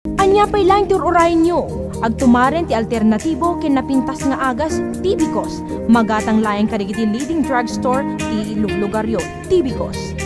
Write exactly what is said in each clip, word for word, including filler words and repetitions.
Anya pa'y lang tururayin nyo. Agtumaren ti Alternatibo ken napintas nga agas, Tibicos. Magatang layang karigiti leading drugstore ti luglugaryo, Tibicos.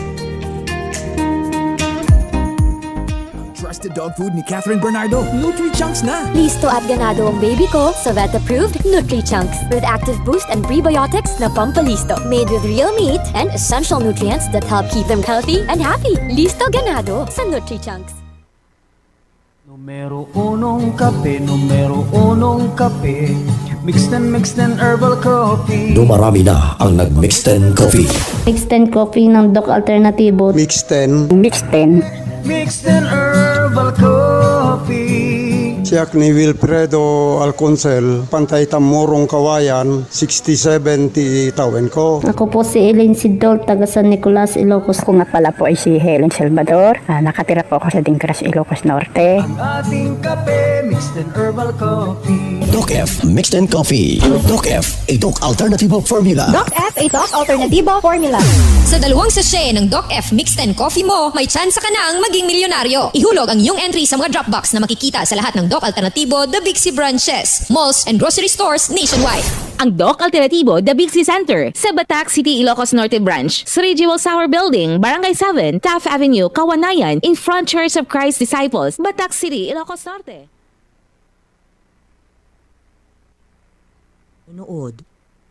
Trusted dog food ni Catherine Bernardo. Nutri-Chunks na! Listo at ganado ang baby ko sa vet-approved Nutri-Chunks with active boost and prebiotics na pampalisto. Made with real meat and essential nutrients that help keep them healthy and happy. Listo ganado sa Nutri-Chunks. Numero unong kape, numero unong kape. Mixed and mixed and herbal coffee. Dumarami na ang nag-mixed and coffee. Mixed and coffee ng Doc Alternatibo. Mixed and Mixed and Mixed and herbal coffee. Siyak ni Wilfredo Alconcel, Pantay Tamurong Kawayan, sixty-seven ti tawen ko. Ako po si Elaine Sidol, taga San Nicolas, Ilocos. Ako nga pala po ay si Helen Salvador. Ah, nakatira po ako sa Dingras, Ilocos Norte. Ang ating kape, mixed and herbal coffee. Doc F Mixed and Coffee. Doc F, a Doc Alternatibo formula. Doc F, a Doc Alternatibo formula. Sa dalawang sachet ng Doc F Mixed and Coffee mo, may chance ka na ang maging milyonaryo. Ihulog ang iyong entry sa mga Dropbox na makikita sa lahat ng Doc Alternatibo, the Big C branches, malls, and grocery stores nationwide. Ang Doc Alternatibo, the Big C Center, sa Batac City, Ilocos Norte Branch, sa Regional Sour Building, Barangay seven, Taft Avenue, Kawanayan, in front Church of Christ Disciples, Batac City, Ilocos Norte. Unood.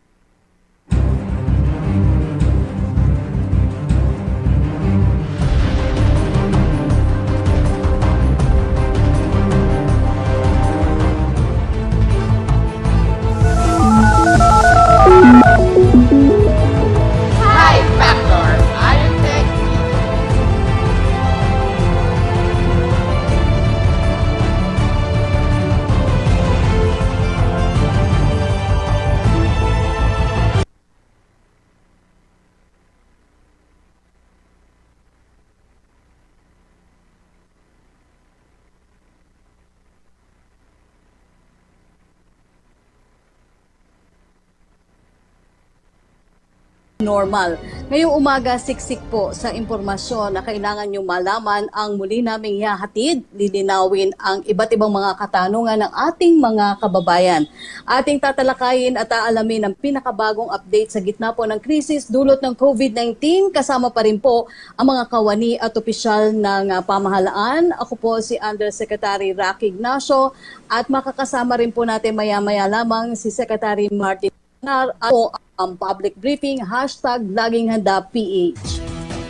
Normal. Ngayong umaga, siksik po sa impormasyon na kailangan nyo malaman ang muli naming ihahatid, lilinawin ang iba't ibang mga katanungan ng ating mga kababayan. Ating tatalakayin at aalamin ang pinakabagong update sa gitna po ng krisis dulot ng COVID nineteen. Kasama pa rin po ang mga kawani at opisyal ng uh, pamahalaan. Ako po si Undersecretary Rocky Ignacio at makakasama rin po natin maya-maya lamang si Secretary Martin at po ang public briefing, hashtag Laging Handa P H.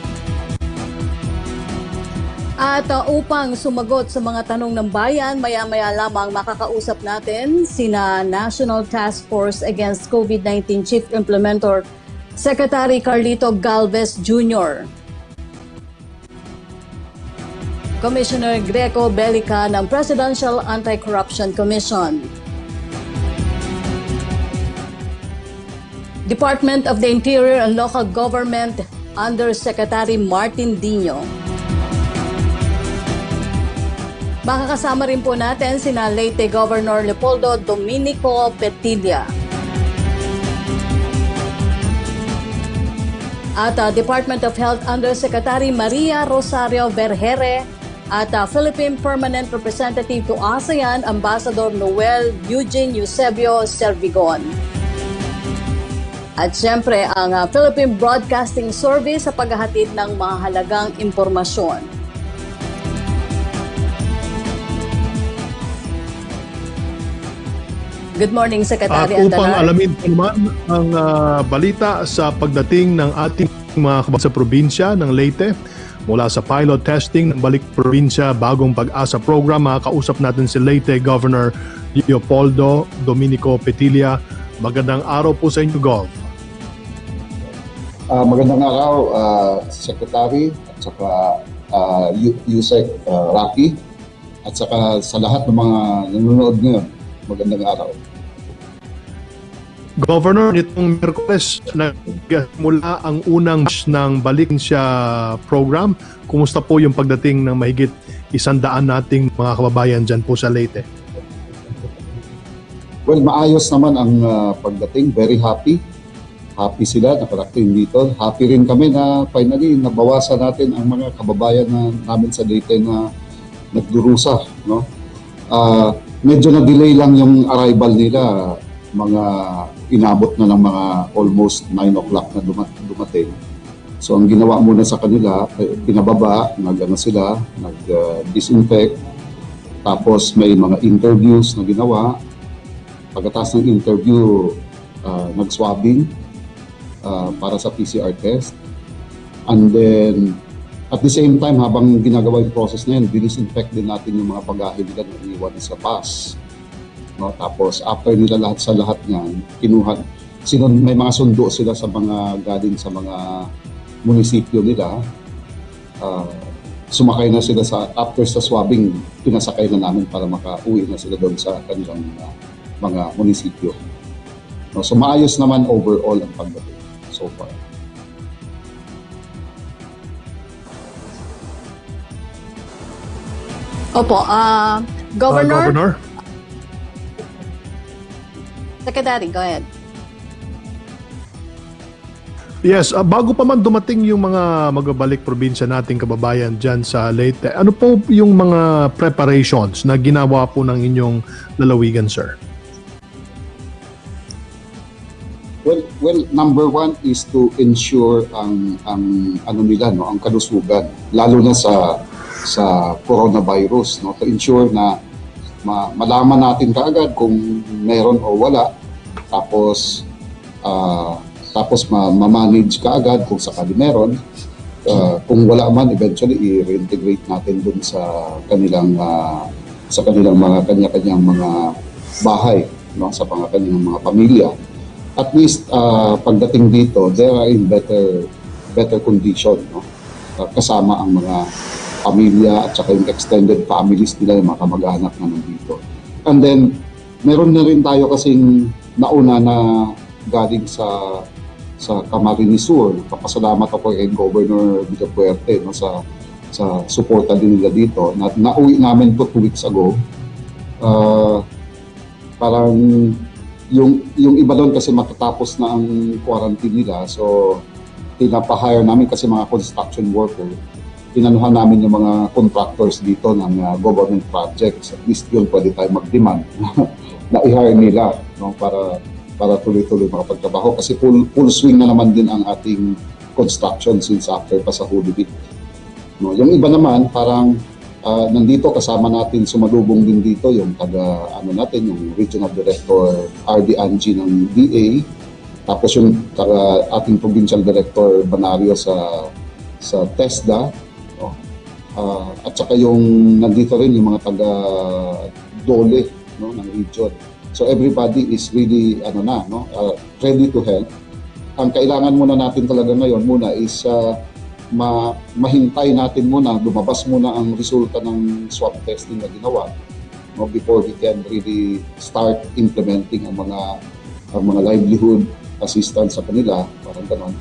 At uh, upang sumagot sa mga tanong ng bayan, maya-maya lamang makakausap natin sina National Task Force Against COVID nineteen Chief Implementer Secretary Carlito Galvez Junior Commissioner Greco Belica ng Presidential Anti-Corruption Commission, Department of the Interior and Local Government Undersecretary Martin Dino. Makakasama rin po natin sina Leyte Governor Leopoldo Dominico Petilla at uh, Department of Health Undersecretary Maria Rosario Vergere at uh, Philippine Permanent Representative to ASEAN Ambassador Noel Eugene Eusebio Servigon. At siyempre, ang uh, Philippine Broadcasting Service sa paghahatid ng mahalagang impormasyon. Good morning, Secretary At upang Andalar. alamin po naman ang uh, balita sa pagdating ng ating mga kababayan sa probinsya ng Leyte, mula sa pilot testing ng Balik Probinsya Bagong Pag-asa Program, makakausap natin si Leyte Governor Leopoldo Dominico Petilla. Magandang araw po sa inyo, Gov. Uh, magandang araw, uh, Secretary, at saka uh, Yusek uh, Rocky, at saka sa lahat ng mga nanonood ngayon. Magandang araw. Governor, nitong Miyerkules, nagmula ang unang batch ng Balik siya program. Kumusta po yung pagdating ng mahigit isandaan nating mga kababayan dyan po sa Leyte? Well, maayos naman ang uh, pagdating. Very happy. Happy sila, nakarating dito. Happy rin kami na finally nabawasan natin ang mga kababayan na, namin sa Leyte na nagdurusa no? Uh, medyo na-delay lang yung arrival nila, mga inabot na ng mga almost nine o'clock na dumating. So ang ginawa muna sa kanila, pinababa, nag-ano sila, nag-disinfect, tapos may mga interviews na ginawa. Pagkatapos ng interview, uh, nag-swabbing uh, para sa P C R test. And then, at the same time, habang ginagawa yung process na yun, disinfect din natin yung mga pag-ahil nila na iniwan sa bus. No? Tapos, after nila lahat sa lahat niyan, kinuha, sinun, may mga sundo sila sa mga galing sa mga munisipyo nila. Uh, sumakay na sila sa, after sa swabbing, pinasakay na namin para makauwi na sila doon sa kanilang uh, mga munisipyo. No, so maayos naman overall ang pagdating so far. Opo, uh, Governor? Uh, Governor? Secretary, go ahead. Yes, uh, bago pa man dumating yung mga magbabalik probinsya nating kababayan dyan sa Leyte, ano po yung mga preparations na ginawa po ng inyong lalawigan, sir? Well, well, number one is to ensure ang ang ano nila, no, ang kalusugan, lalo na sa sa coronavirus, no, to ensure na ma, malaman natin kaagad kung meron o wala, tapos uh, tapos ma-manage ka agad kung sakali meron. Uh, kung wala man, eventually i-reintegrate natin dun sa kanilang uh, sa kanilang mga kanya-kanyang mga bahay, no, sa mga kanilang mga pamilya. At least uh, pagdating dito, they are in better better condition, no? Uh, kasama ang mga pamilya at saka yung extended families nila, yung mga kamag-anak na nandito. And then, meron na rin tayo kasing nauna na galing sa sa Camarines Sur. Papasalamat ako kay Governor Villapuerte, no, sa sa suporta din nila dito. Na, nauwi namin to two weeks ago. Uh, parang yung yung iba doon kasi matatapos na ang quarantine nila, so pinapa-hire namin kasi mga construction worker. Inanuhan namin yung mga contractors dito ng uh, government projects. At least yun pwede tayo mag-demand na i-hire nila, no, para para tuloy-tuloy makapagtrabaho kasi full, full swing na naman din ang ating construction since after pa sa Holy Week. No, yung iba naman parang uh, nandito kasama natin, sumalubong din dito yung taga ano natin, yung Regional Director R D Angie ng D A, tapos yung taga ating Provincial Director Banario sa sa TESDA, no? Uh, at saka yung nandito rin yung mga taga Dole, no, ng region. So everybody is really ano na, no, uh, ready to help. Ang kailangan muna natin talaga ngayon muna is uh, ma mahintay natin muna, lumabas muna ang resulta ng swab testing na ginawa, no, before we can really start implementing ang mga ang mga livelihood assistance sa kanila, parang gano'n.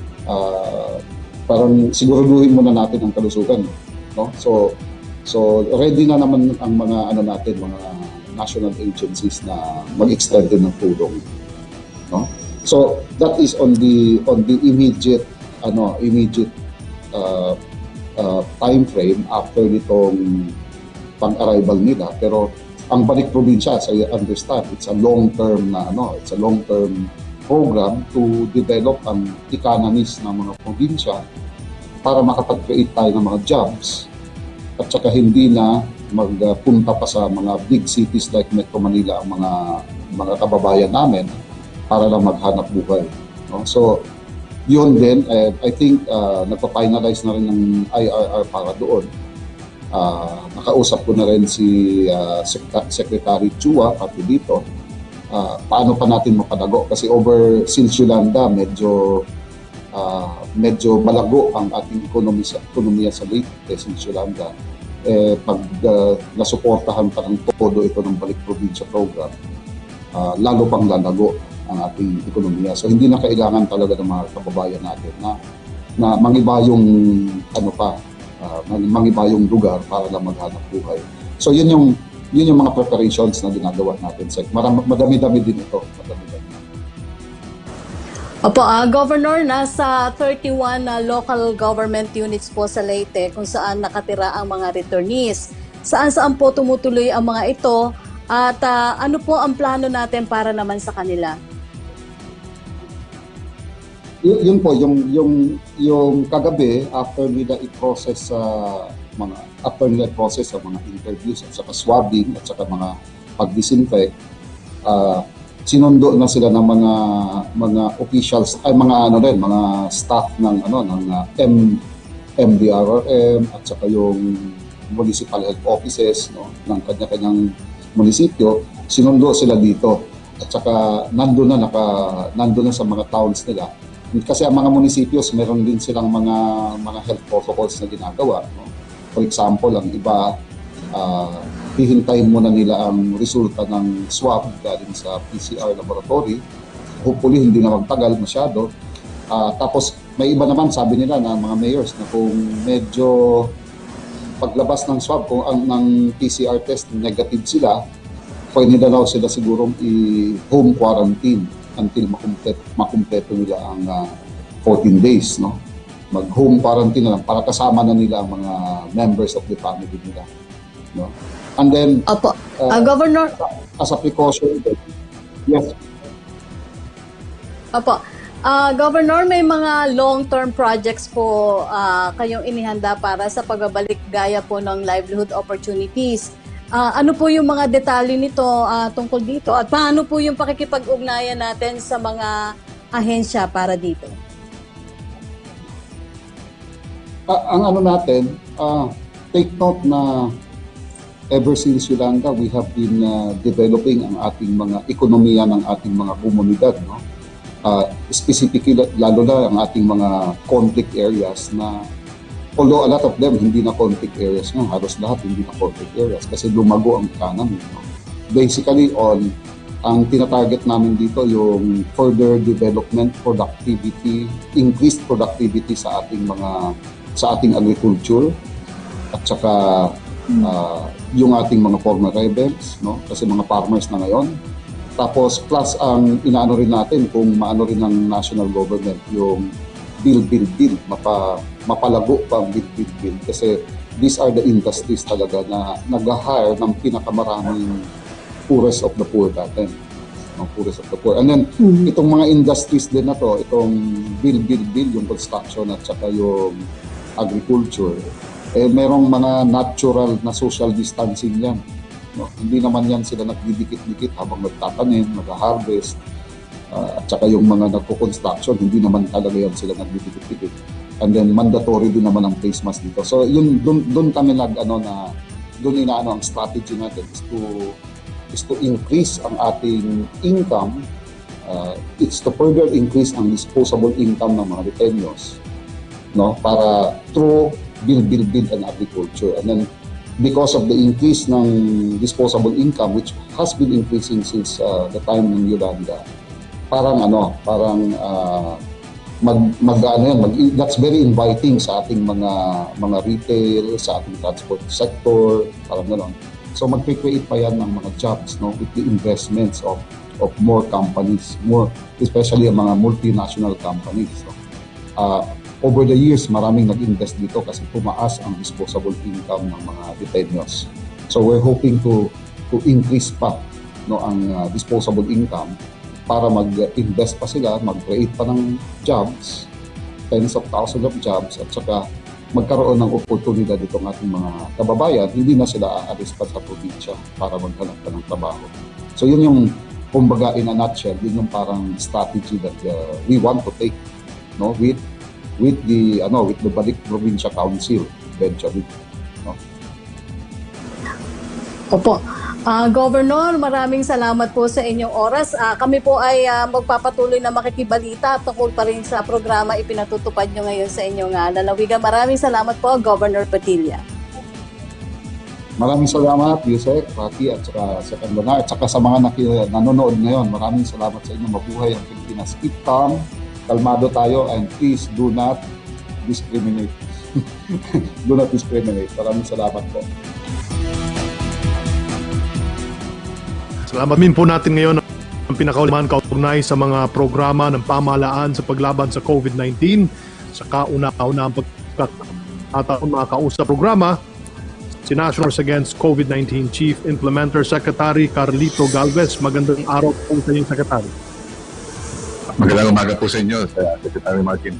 Uh, parang siguraduhin muna natin ang kalusugan, no? So so ready na naman ang mga ano natin, mga national agencies na mag-extend din ng tulong, no? So that is on the on the immediate ano immediate uh, uh, time frame after nitong pang-arrival nila. Pero ang balik probinsya, as I understand, it's a long-term na ano, it's a long-term program to develop ang economies ng mga probinsya para makapag-create tayo ng mga jobs at saka hindi na magpunta pa sa mga big cities like Metro Manila ang mga mga kababayan namin para lang maghanap buhay, no? So yun din, eh, I think uh, nagpa-finalize na rin ng I R R para doon. Uh, nakausap ko na rin si uh, Secretary Chua pati dito. Uh, paano pa natin mapadago kasi over since Yolanda medyo uh, medyo malago ang ating ekonomiya, ekonomiya sa Leyte since Yolanda. Eh, pag uh, nasuportahan pa ng todo ito ng Balik Probinsya program, uh, lalo pang lalago ang ating ekonomiya. So hindi na kailangan talaga ng mga kababayan natin na, na mangiba yung ano pa, uh, mangiba yung lugar para lang maghanap buhay. So yun yung yun yung mga preparations na ginagawa natin. So, madami-dami din ito. Madami-dami. Opo, uh, Governor, nasa thirty-one uh, local government units po sa Leyte kung saan nakatira ang mga returnees. Saan-saan po tumutuloy ang mga ito at uh, ano po ang plano natin para naman sa kanila? Y- yun po, yung, yung, yung kagabi, after nila i-process sa uh, mga, after nila i-process sa mga interviews at saka swabbing at saka mga pag-disinfect, uh, sinundo na sila ng mga mga officials ay mga ano rin mga staff ng ano ng uh, M M D R R M at saka yung municipal health offices no ng kanya-kanyang munisipyo, sinundo sila dito at saka nandoon na naka nandoon na sa mga towns nila kasi ang mga munisipios meron din silang mga mga health protocols na ginagawa no. For example, ang iba uh, hihintayin muna nila ang resulta ng swab galing sa P C R laboratory. Hopefully, hindi na magtagal masyado. Uh, tapos, may iba naman, sabi nila na mga mayors, na kung medyo paglabas ng swab, kung ang ng P C R test negative sila, pwede na daw sila sigurong i-home quarantine until makumpleto, makumpleto nila ang uh, fourteen days. No? Mag-home quarantine na lang para kasama na nila ang mga members of the family nila. No? And then, Opo. Uh, uh, Governor, as a precaution, yes. Opo. Uh, Governor, may mga long-term projects po uh, kayong inihanda para sa pagbabalik gaya po ng livelihood opportunities. Uh, ano po yung mga detalye nito uh, tungkol dito? At paano po yung pakikipag-ugnayan natin sa mga ahensya para dito? Uh, ang ano natin, uh, take note na ever since Yolanda, we have been uh, developing ang ating mga ekonomiya ng ating mga komunidad. No? Uh, specifically, lalo na ang ating mga conflict areas na, although a lot of them hindi na conflict areas nga, halos lahat hindi na conflict areas kasi lumago ang economy. No? Basically, on ang tinatarget namin dito yung further development, productivity, increased productivity sa ating mga sa ating agriculture at saka Uh, yung ating mga former rebels, no? Kasi mga farmers na ngayon. Tapos plus ang inaano rin natin kung maano rin ng national government yung bill, bill, bill, mapa, mapalago pa ang bill, bill, bill. Kasi these are the industries talaga na nag-hire ng pinakamaraming poorest of the poor natin. No? Poorest of the poor. And then, mm-hmm. itong mga industries din na to, itong bill, bill, bill, yung construction at saka yung agriculture, eh merong mga natural na social distancing yan. No? Hindi naman yan sila nagdidikit-dikit habang nagtatanim, nag-harvest, uh, at saka yung mga nagko-construction, hindi naman talaga yan sila nagdidikit-dikit. And then mandatory din naman ang face mask dito. So yun, dun, dun kami nag, ano na, dun inaano ang strategy natin is to, is to increase ang ating income, uh, it's to further increase ang disposable income ng mga retainers, no? Para through build, build, build and agriculture. And then, because of the increase ng disposable income, which has been increasing since uh, the time ng Yolanda, parang ano, parang uh, mag, mag, ano yan, mag, that's very inviting sa ating mga mga retail, sa ating transport sector, parang gano'n. So, mag-create pa yan ng mga jobs, no, with the investments of of more companies, more, especially ang mga multinational companies. No? Uh, Over the years, maraming nag-invest dito kasi tumaas ang disposable income ng mga retainers. So we're hoping to to increase pa no ang uh, disposable income para mag-invest pa sila, mag-create pa ng jobs, tens of thousands of jobs at saka magkaroon ng oportunidad dito ng ating mga kababayan, hindi na sila aalis pa sa probinsya para maghanap pa ng trabaho. So yun yung kumbaga in a nutshell, yun yung parang strategy that uh, we want to take no with with the ano with the Balik Provincia Council eventually, no? Opo. Uh, Governor, maraming salamat po sa inyong oras. Uh, kami po ay uh, magpapatuloy na makikibalita tungkol pa rin sa programa ipinatutupad nyo ngayon sa inyong uh, lalawigan. Maraming salamat po, Governor Padilla. Maraming salamat, Yusek, Pati at saka sa Kanbana at saka sa mga naki- nanonood ngayon. Maraming salamat sa inyo. Mabuhay ang Pilipinas. Keep calm. Kalmado tayo and please do not discriminate. Do not discriminate. Maraming salamat po. Salamat din po natin ngayon ang pinakauliman kaugnay sa mga programa ng pamahalaan sa paglaban sa COVID nineteen sa kauna-una ang pagkakataon mga kausap programa si National Force Against COVID nineteen Chief Implementer Secretary Carlito Galvez. Magandang araw po sa inyo, Secretary. Magandang umaga po sa inyo, Secretary Martin.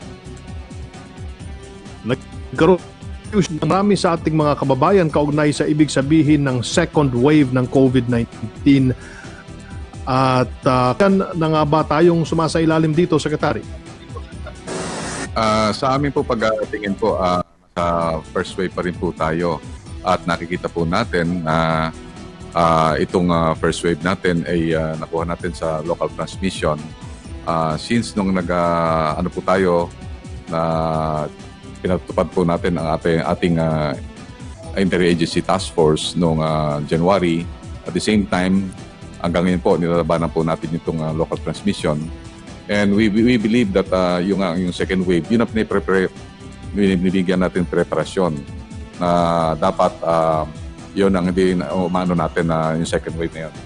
Nagkaroon marami sa ating mga kababayan kaugnay sa ibig sabihin ng second wave ng COVID nineteen. At uh, kan na nga ba tayong sumasailalim dito, Secretary? Uh, sa amin po pag-tingin po, uh, sa first wave pa rin po tayo. At nakikita po natin na uh, uh, itong uh, first wave natin ay uh, nakuha natin sa local transmission. Uh, since nung nag, uh, ano po tayo, na pinatupad po natin ang ating, ating uh, interagency task force noong uh, January. At the same time, hanggang ngayon po, nilalabanan po natin itong uh, local transmission. And we we believe that uh, yung, uh, yung second wave, yun ang piniprepare, binibigyan natin preparasyon na dapat uh, yun ang hindi umano natin na uh, yung second wave na yun.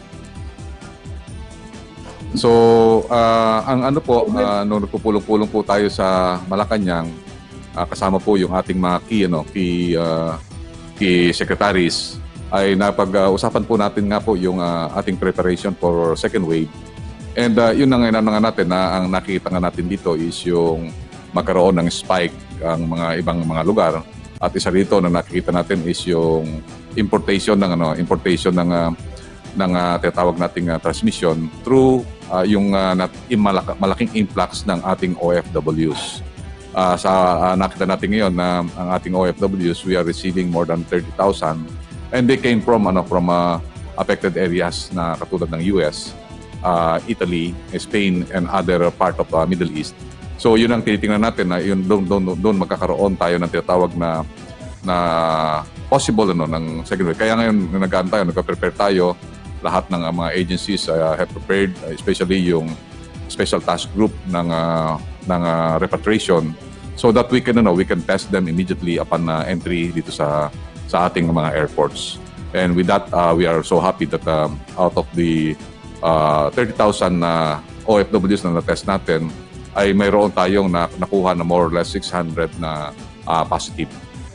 So, uh, ang ano po, uh, nung nagpupulong-pulong po tayo sa Malacanang, uh, kasama po yung ating mga key, ano, key, uh, key secretaries, ay napag-usapan po natin nga po yung uh, ating preparation for second wave. And uh, yun ang inano nga natin na ang nakikita nga natin dito is yung magkaroon ng spike ang mga ibang mga lugar. At isa rito na nakikita natin is yung importation ng ano, importation ng uh, ng uh, tinatawag nating uh, transmission through uh, yung uh, nat- malak- malaking influx ng ating O F Ws. Uh, sa uh, nakita natin ngayon na ang ating O F Ws, we are receiving more than thirty thousand. And they came from ano from uh, affected areas na katulad ng U S, uh, Italy, Spain, and other part of the uh, Middle East. So yun ang tinitingnan natin na yun doon doon doon magkakaroon tayo ng tinatawag na na possible ano ng second wave. Kaya ngayon nag-aantay tayo, nagpe-prepare tayo, lahat ng uh, mga agencies uh, have prepared, uh, especially yung special task group ng uh, ng uh, repatriation, so that we can ano we can test them immediately upon uh, entry dito sa sa ating mga airports. And with that, uh, we are so happy that um, out of the uh, thirty thousand na uh, O F Ws na na-test natin, ay mayroon tayong na, nakuha na more or less six hundred na uh, positive.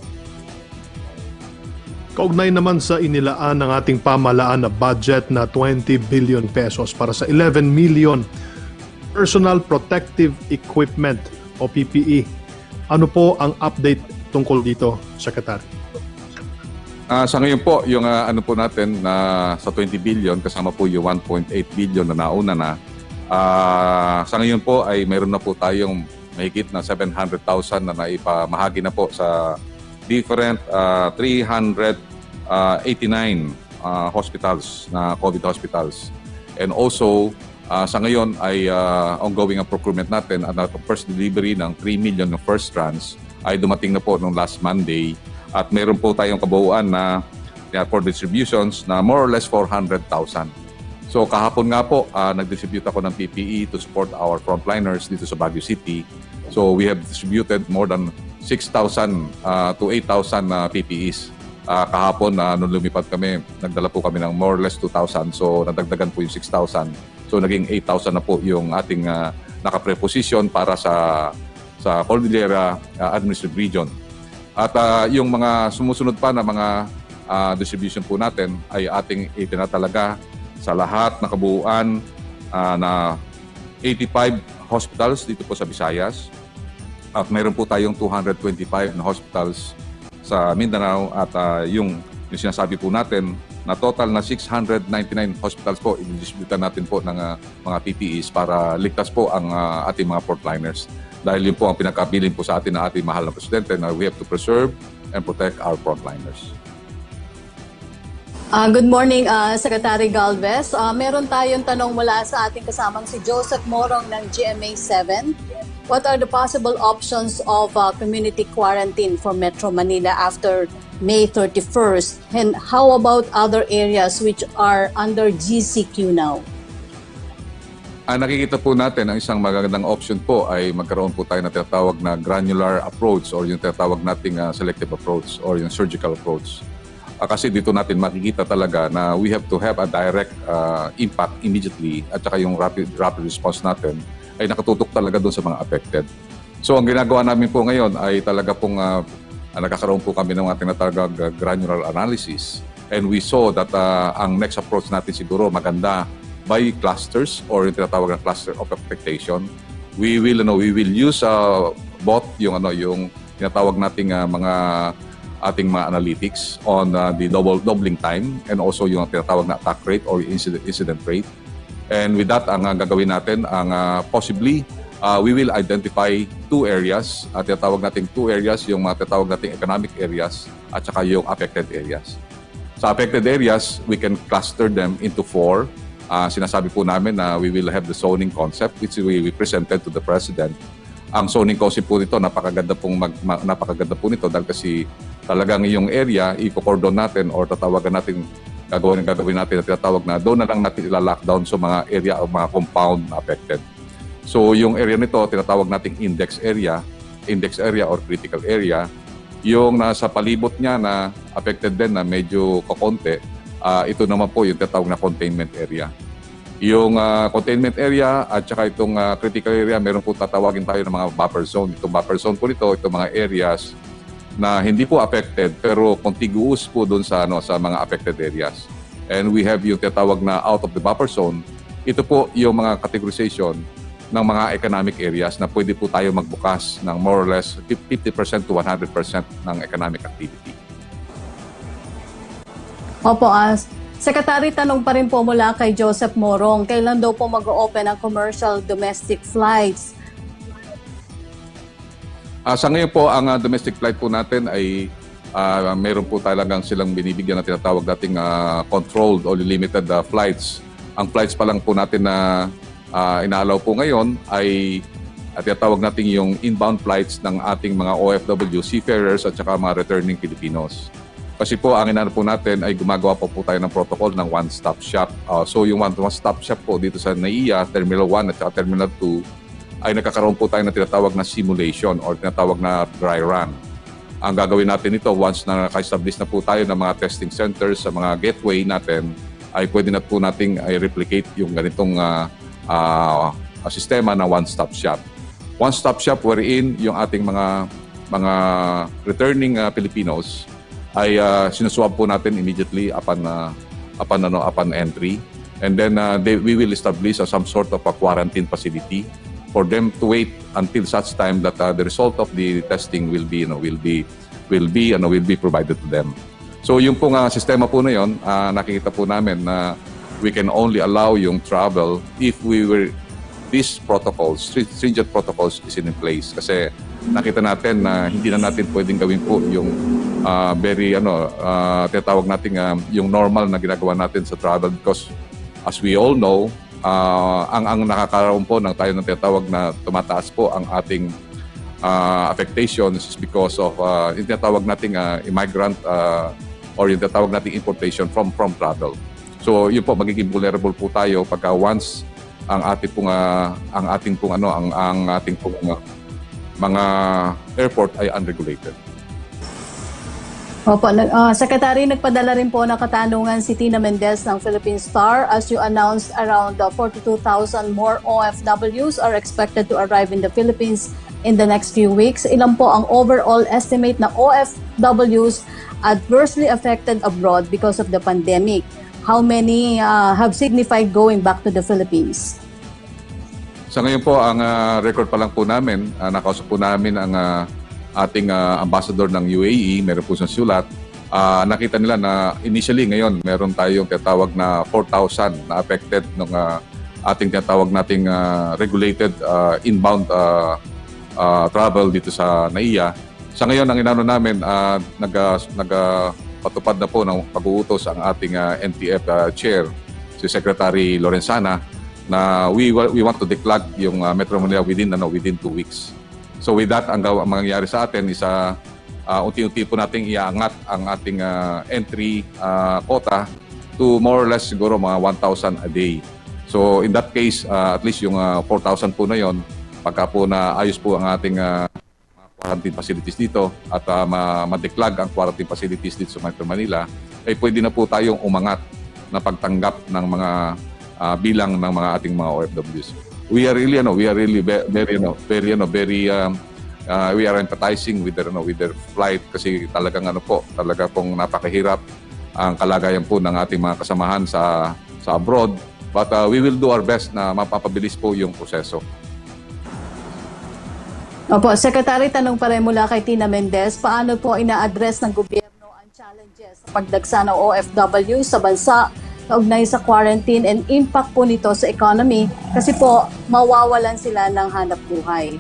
Kaugnay naman sa inilaan ng ating pamahalaan na budget na twenty billion pesos para sa eleven million personal protective equipment o P P E. Ano po ang update tungkol dito, Secretary? Uh, sa ngayon po, yung uh, ano po natin na uh, sa twenty billion, kasama po yung one point eight billion na nauna na, uh, sa ngayon po ay mayroon na po tayong mahigit na seven hundred thousand na naipamahagi na po sa different uh, three hundred eighty-nine uh, hospitals na COVID hospitals. And also, uh, sa ngayon ay uh, ongoing ang procurement natin at ang first delivery ng three million ng first tranche ay dumating na po noong last Monday. At mayroon po tayong kabuuan na uh, for distributions na more or less four hundred thousand. So kahapon nga po, uh, nag-distribute ako ng P P E to support our frontliners dito sa Baguio City. So we have distributed more than six thousand uh, to eight thousand uh, P P Es. Uh, kahapon, uh, nung lumipad kami, nagdala po kami ng more or less two thousand. So nadagdagan po yung six thousand. So naging eight thousand na po yung ating uh, naka-preposition para sa sa Cordillera uh, Administrative Region. At uh, yung mga sumusunod pa na mga uh, distribution po natin ay ating itinatalaga sa lahat na kabuuan uh, na eighty-five hospitals dito po sa Visayas. At mayroon po tayong two hundred twenty-five na hospitals sa Mindanao at uh, yung, yung sinasabi po natin na total na six hundred ninety-nine hospitals po i-distributan natin po ng uh, mga P P Es para ligtas po ang uh, ating mga frontliners. Dahil yun po ang pinakabilin po sa atin ng ating mahal na presidente na we have to preserve and protect our frontliners. Uh, good morning, uh, Secretary Galvez. Uh, meron tayong tanong mula sa ating kasamang si Joseph Morong ng G M A seven. What are the possible options of uh, community quarantine for Metro Manila after May thirty-first? And how about other areas which are under G C Q now? Uh, nakikita po natin ang isang magandang option po ay magkaroon po tayo na tinatawag na granular approach or yung tinatawag nating uh, selective approach or yung surgical approach. Uh, kasi dito natin makikita talaga na we have to have a direct uh, impact immediately at saka yung rapid, rapid response natin ay nakatutok talaga doon sa mga affected. So ang ginagawa namin po ngayon ay talaga pong uh, uh, nagkakaroon po kami ng mga tinatawag uh, granular analysis. And we saw that uh, ang next approach natin siguro maganda by clusters or yung tinatawag na cluster of expectation. We will, ano, we will use uh, both yung, ano, yung tinatawag nating uh, mga ating mga analytics on uh, the double doubling time and also yung tinatawag na attack rate or incident, incident rate. And with that, ang uh, gagawin natin, ang uh, possibly, uh, we will identify two areas. At uh, tinatawag natin two areas, yung mga tinatawag nating economic areas at saka yung affected areas. Sa affected areas, we can cluster them into four. Uh, sinasabi po namin na we will have the zoning concept which we, we presented to the President. Ang zoning concept po nito, napakaganda, pong mag, ma, napakaganda po nito dahil kasi talagang yung area, i-cordon natin or tatawagan natin, gagawin, gagawin natin na tinatawag na doon na lang natin ila-lockdown sa mga area o mga compound na affected. So yung area nito, tinatawag nating index area, index area or critical area. Yung nasa palibot niya na affected din na medyo kakonte, uh, ito naman po yung tinatawag na containment area. Yung uh, containment area at saka itong uh, critical area, meron po tatawagin tayo ng mga buffer zone. Itong buffer zone po nito, itong mga areas na hindi po affected pero contiguous po doon sa, ano, sa mga affected areas. And we have yung tinatawag na out of the buffer zone. Ito po yung mga categorization ng mga economic areas na pwede po tayo magbukas ng more or less fifty percent to one hundred percent ng economic activity. Opo, as Secretary, tanong pa rin po mula kay Joseph Morong, kailan daw po mag-open ang commercial domestic flights? Uh, sa ngayon po, ang uh, domestic flight po natin ay uh, meron po talagang silang binibigyan na tinatawag nating uh, controlled or limited uh, flights. Ang flights pa lang po natin na uh, inaalaw po ngayon ay uh, tinatawag natin yung inbound flights ng ating mga O F W, seafarers at saka mga returning Filipinos. Kasi po, ang inaano po natin ay gumagawa po po tayo ng protocol ng one-stop shop. Uh, so yung one-stop shop po dito sa N A I A, Terminal one at saka Terminal two, ay nagkakaroon po tayo na tinatawag na simulation or tinatawag na dry run. Ang gagawin natin ito, once na naka-establish na po tayo ng mga testing centers sa mga gateway natin, ay pwede na po nating i-replicate yung ganitong uh, uh, sistema na one-stop shop. One-stop shop wherein yung ating mga mga returning uh, Filipinos ay uh, sinuswab po natin immediately upon uh, upon ano upon entry, and then uh, they, we will establish uh, some sort of a quarantine facility for them to wait until such time that uh, the result of the testing will be you know will be will be ano will be provided to them. So yung pong uh, sistema po na yon, uh, nakikita po namin na we can only allow yung travel if we were these protocols, stringent protocols is in place, kasi nakita natin na hindi na natin pwedeng gawin po yung uh, very ano uh, tinatawag natin uh, yung normal na ginagawa natin sa travel, because as we all know, uh, ang ang nakakaroon po ng tayo ng tinatawag na tumataas po ang ating uh, affectations is because of uh, yung tinatawag nating uh, immigrant uh, or yung tinatawag nating importation from from travel. So yun po, magiging vulnerable po tayo pagka once ang ating pong uh, ang ating pong ano ang ang ating pong uh, mga airport ay unregulated. Opo, uh, Secretary, nagpadala rin po ng katanungan si Tina Mendez ng Philippine Star. As you announced, around uh, forty-two thousand more O F Ws are expected to arrive in the Philippines in the next few weeks. Ilan po ang overall estimate na O F Ws adversely affected abroad because of the pandemic? How many uh, have signified going back to the Philippines? Sa ngayon po, ang uh, record pa lang po namin, uh, nakausap po namin ang uh, ating uh, ambassador ng U A E, meron po siyang sulat. Uh, nakita nila na initially ngayon, meron tayong tinatawag na four thousand na affected ng uh, ating tinatawag nating uh, regulated uh, inbound uh, uh, travel dito sa N A I A. Sa ngayon, ang inano namin, uh, nag, nag patupad na po ng pag-uutos ang ating uh, N T F uh, chair, si Secretary Lorenzana, na we we want to declog yung uh, Metro Manila within ano within two weeks. So with that, ang, ang mangyayari sa atin is uh, uh, unti-unti po nating iaangat ang ating uh, entry uh, quota to more or less siguro mga one thousand a day. So in that case, uh, at least yung uh, four thousand po na yon, pagka po na ayos po ang ating uh, quarantine facilities dito at uh, ma-declag ang quarantine facilities dito sa Metro Manila, ay pwede na po tayong umangat na pagtanggap ng mga uh, bilang ng mga ating mga O F Ws. We are really ano, we are really very, very ano, very ano, very um, uh, we are empathizing with their, ano, with their flight kasi talagang ano po, talaga pong napakahirap ang kalagayan po ng ating mga kasamahan sa, sa abroad. But uh, we will do our best na mapapabilis po yung proseso. Opo, Secretary, tanong pa rin mula kay Tina Mendez, paano po ina-address ng gobyerno ang challenges sa pagdagsa ng O F W sa bansa kaugnay sa quarantine and impact po nito sa economy kasi po mawawalan sila ng hanap buhay?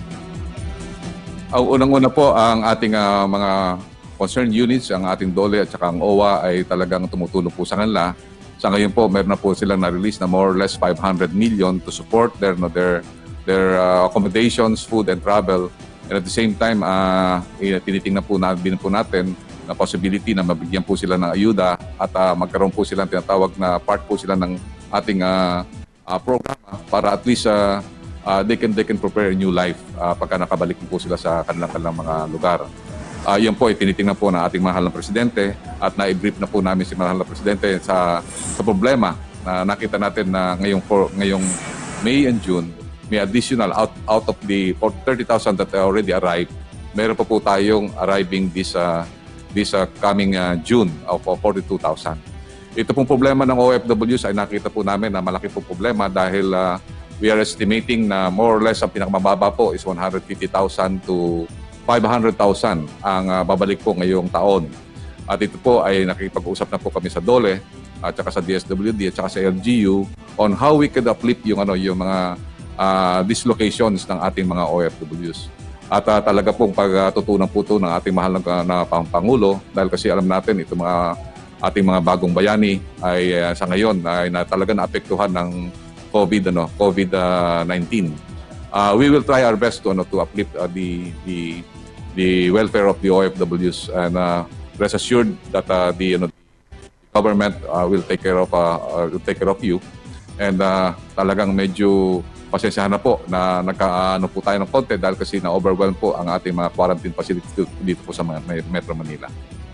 Uh, Unang-una po ang ating uh, mga concerned units, ang ating DOLE at saka ang O W A ay talagang tumutulong po sa kanila. Sa ngayon po, meron na po silang na-release na more or less five hundred million to support their, no, their their uh, accommodations, food and travel. And at the same time, uh, tinitingnan po natin po natin na possibility na mabigyan po sila ng ayuda at uh, magkaroon po sila ng tinatawag na part po sila ng ating uh, uh, programa para at least uh, uh, they can they can prepare a new life uh, pagka nakabalik po sila sa kanilang kanilang mga lugar. Uh, yan po ay tinitingnan po ng ating mahal na presidente at na-brief na po namin si mahal na presidente sa sa problema na nakita natin na ngayong for, ngayong May and June may additional out out of the thirty thousand that already arrived. Meron pa po tayong arriving this uh, this uh, coming uh, June of uh, forty-two thousand. Ito pong problema ng O F Ws ay nakita po namin na malaki po problema dahil uh, we are estimating na more or less ang pinakamababa po is one hundred fifty thousand to five hundred thousand ang uh, babalik po ngayong taon. At ito po ay nakipag-usap na po kami sa DOLE at saka sa D S W D at saka sa L G U on how we could uplift yung ano yung mga uh, dislocations ng ating mga O F Ws. At uh, talaga pong pagtutunan po ito ng ating mahal na, na Pangulo dahil kasi alam natin itong mga ating mga bagong bayani ay uh, sa ngayon ay na, talaga naapektuhan ng COVID ano COVID nineteen. Uh, we will try our best to ano to uplift uh, the the the welfare of the O F Ws and uh, rest assured that uh, the you know, government uh, will take care of uh, uh, will take care of you and uh, talagang medyo pasensyahan na po na nagkaano po tayo ng konti dahil kasi na-overwhelm po ang ating mga quarantine facility dito po sa Metro Manila.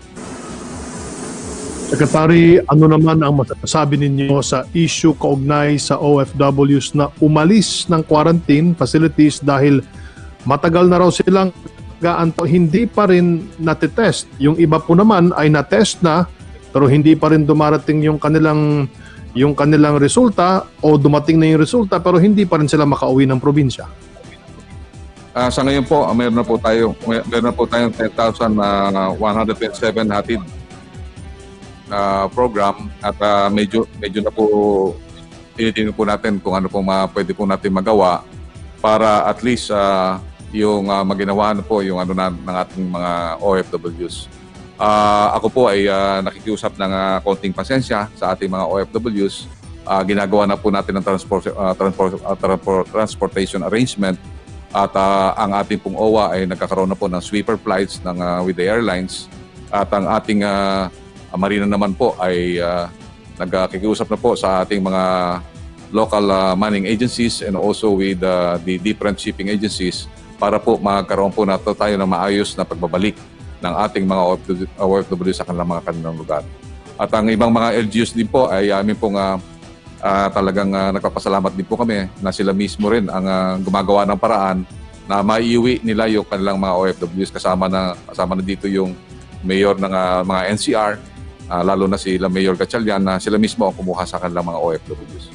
Secretary, ano naman ang masasabi ninyo sa issue kaugnay sa O F Ws na umalis ng quarantine facilities dahil matagal na raw silang gaanto, hindi pa rin natitest. Yung iba po naman ay natest na pero hindi pa rin dumarating yung kanilang yung kanilang resulta o dumating na yung resulta pero hindi pa rin sila makauwi ng probinsya. Uh, sa ngayon po, uh, meron na po tayo may, meron na po tayong ten thousand one hundred twenty-seven hatid uh, program at uh, medyo medyo na po tinitingnan po natin kung ano po ma, pwede po natin magawa para at least uh, yung uh, maginawa na po yung ano na, ng ating mga O F Ws. Uh, ako po ay uh, nakikiusap ng uh, konting pasensya sa ating mga O F Ws. Uh, ginagawa na po natin ng transport, uh, transport, uh, transport, transportation arrangement at uh, ang ating pong O W A ay nagkakaroon na po ng sweeper flights ng, uh, with the airlines at ang ating uh, marina naman po ay uh, nagkikiusap na po sa ating mga local uh, manning agencies and also with uh, the different shipping agencies para po magkaroon po na tayo ng maayos na pagbabalik ng ating mga O F W sa kanilang mga kanilang lugar. At ang ibang mga L G Us din po ay amin pong uh, uh, talagang uh, nagpapasalamat din po kami na sila mismo rin ang uh, gumagawa ng paraan na maiuwi nila yung kanilang mga O F Ws kasama na, kasama na dito yung mayor ng uh, mga N C R, uh, lalo na sila Mayor Gatchalian na sila mismo ang kumuha sa kanilang mga O F Ws.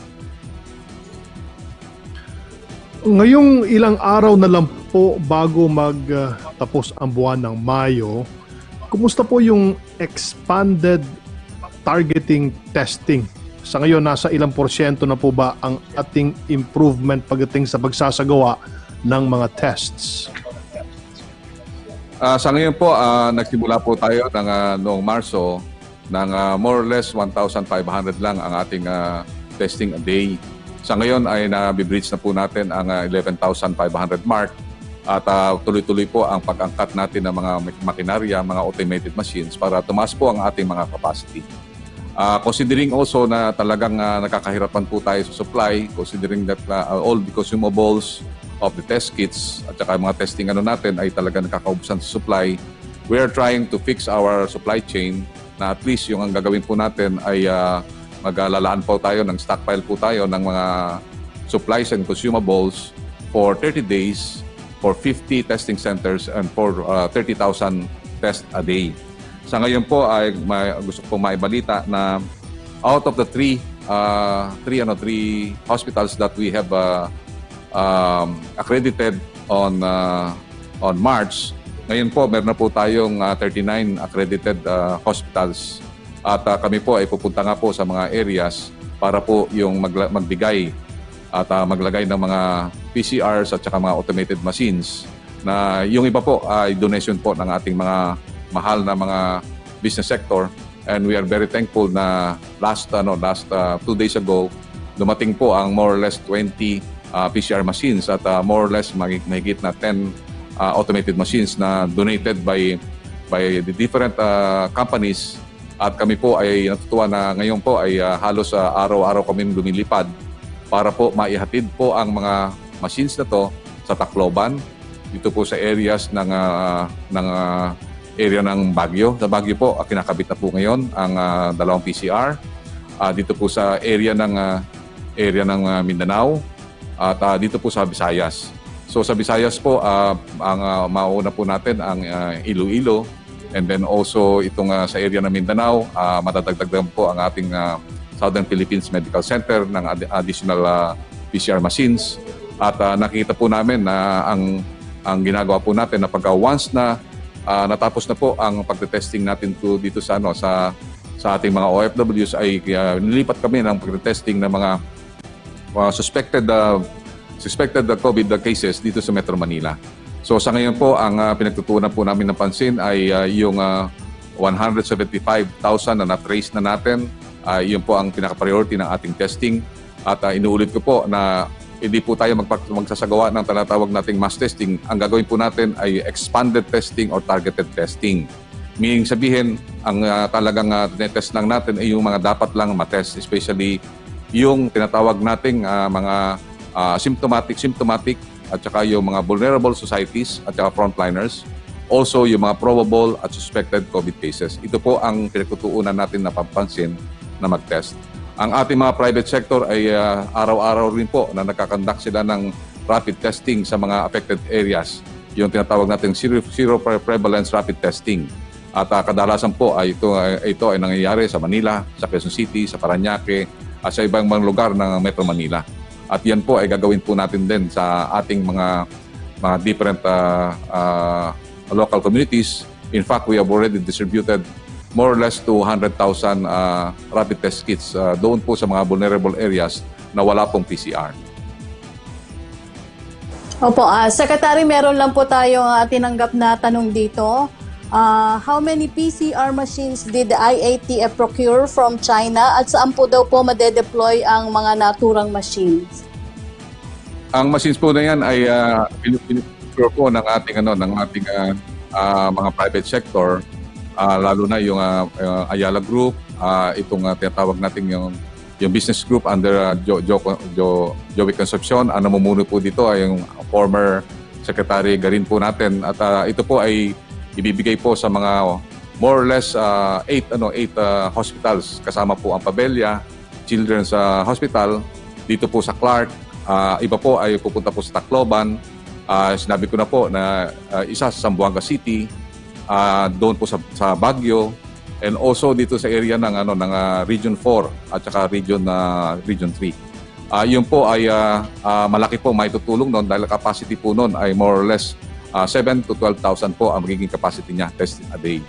Ngayong ilang araw na lang po bago magtapos uh, ang buwan ng Mayo, kumusta po yung expanded targeting testing? Sa ngayon, nasa ilang porsyento na po ba ang ating improvement pagdating sa pagsasagawa ng mga tests? Uh, sa ngayon po, uh, nagsimula po tayo ng, uh, noong Marso ng uh, more or less one thousand five hundred lang ang ating uh, testing a day. Sa ngayon ay nabibreach na po natin ang uh, eleven thousand five hundred mark at uh, tuloy-tuloy po ang pag-angkat natin ng mga makinarya, mga automated machines para tumaas po ang ating mga capacity. Uh, considering also na talagang uh, nakakahirapan po tayo sa supply, considering that uh, all the consumables of the test kits at saka mga testing ano natin ay talagang nakakaubusan sa supply, we are trying to fix our supply chain na at least yung ang gagawin po natin ay uh, maglalaan po tayo ng stockpile po tayo ng mga supplies and consumables for thirty days for fifty testing centers and for uh, thirty thousand tests a day. Sa ngayon po ay may, gusto ko maibalita na out of the three uh, three ano three hospitals that we have uh, um, accredited on uh, on March, ngayon po meron na po tayong uh, thirty-nine accredited uh, hospitals at uh, kami po ay pupunta nga po sa mga areas para po yung magla- magbigay at uh, maglagay ng mga P C Rs at saka mga automated machines na yung iba po ay donation po ng ating mga mahal na mga business sector, and we are very thankful na last ano last uh, two days ago dumating po ang more or less twenty uh, P C R machines at uh, more or less mahigit na ten uh, automated machines na donated by by the different uh, companies, at kami po ay natutuwa na ngayon po ay uh, halos uh, araw-araw kami lumilipad para po maihatid po ang mga machines na to sa Tacloban, dito po sa areas ng uh, ng uh, area ng Baguio. Sa Baguio po, uh, kinakabit na po ngayon ang uh, dalawang P C R. Uh, dito po sa area ng uh, area ng uh, Mindanao at uh, dito po sa Visayas. So sa Visayas po, uh, ang uh, mauna po natin ang uh, Iloilo, and then also itong uh, sa area ng Mindanao, uh, madadagdagan po ang ating uh, Southern Philippines Medical Center ng ad- additional uh, P C R machines. At uh, nakita po namin na ang ang ginagawa po natin na pagka once na uh, natapos na po ang pagte-testing natin to dito sa ano sa sa ating mga O F Ws ay uh, nilipat kami ng pagte-testing ng mga uh, suspected uh, suspected uh, COVID cases dito sa Metro Manila. So sa ngayon po ang uh, pinagtutuunan po namin ng pansin ay uh, yung uh, one hundred seventy-five thousand na na-trace na natin. Uh, yun po ang pinaka-priority ng ating testing. At uh, inuulit ko po na hindi po tayo magpag- magsasagawa ng tinatawag nating mass testing. Ang gagawin po natin ay expanded testing or targeted testing. Meaning sabihin, ang uh, talagang uh, tinetest lang natin ay yung mga dapat lang matest, especially yung tinatawag nating uh, mga uh, symptomatic, symptomatic at saka yung mga vulnerable societies at saka frontliners. Also, yung mga probable at suspected COVID cases. Ito po ang pinagtutuunan natin na papansin na mag-test. Ang ating mga private sector ay uh, araw-araw rin po na nagkakandak sila ng rapid testing sa mga affected areas. Yung tinatawag natin zero, zero prevalence rapid testing. At uh, kadalasan po ay ito, uh, ito ay nangyayari sa Manila, sa Quezon City, sa Parañaque, at sa ibang mga lugar ng Metro Manila. At yan po ay gagawin po natin din sa ating mga mga different uh, uh, local communities. In fact, we have already distributed more or less two hundred thousand uh, rapid test kits uh, doon po sa mga vulnerable areas na wala pong P C R. Opo, uh, Secretary, meron lang po tayo uh, tinanggap na tanong dito. Uh, how many P C R machines did the I A T F procure from China at saan po daw po madedeploy ang mga naturang machines? Ang machines po na yan ay uh, pinipro po ng ating ano ng ating uh, uh, mga private sector. Uh, lalo na yung uh, uh, Ayala Group, uh, itong uh, tinatawag natin yung, yung business group under uh, jo, jo, jo, Joey Concepcion. Ang namumuno po dito ay yung former Secretary Garin po natin. At uh, ito po ay ibibigay po sa mga more or less uh, eight, ano, eight uh, hospitals. Kasama po ang Pabella, Children's uh, Hospital, dito po sa Clark. Uh, iba po ay pupunta po sa Tacloban. Uh, sinabi ko na po na uh, isa sa Zamboanga City, Uh, doon po sa, sa Baguio, and also dito sa area ng ano ng uh, Region four at saka Region uh, Region three. Uh, yun po ay uh, uh, malaki po may tutulong noon dahil capacity po noon ay more or less uh, seven to twelve thousand po ang magiging capacity niya test a day.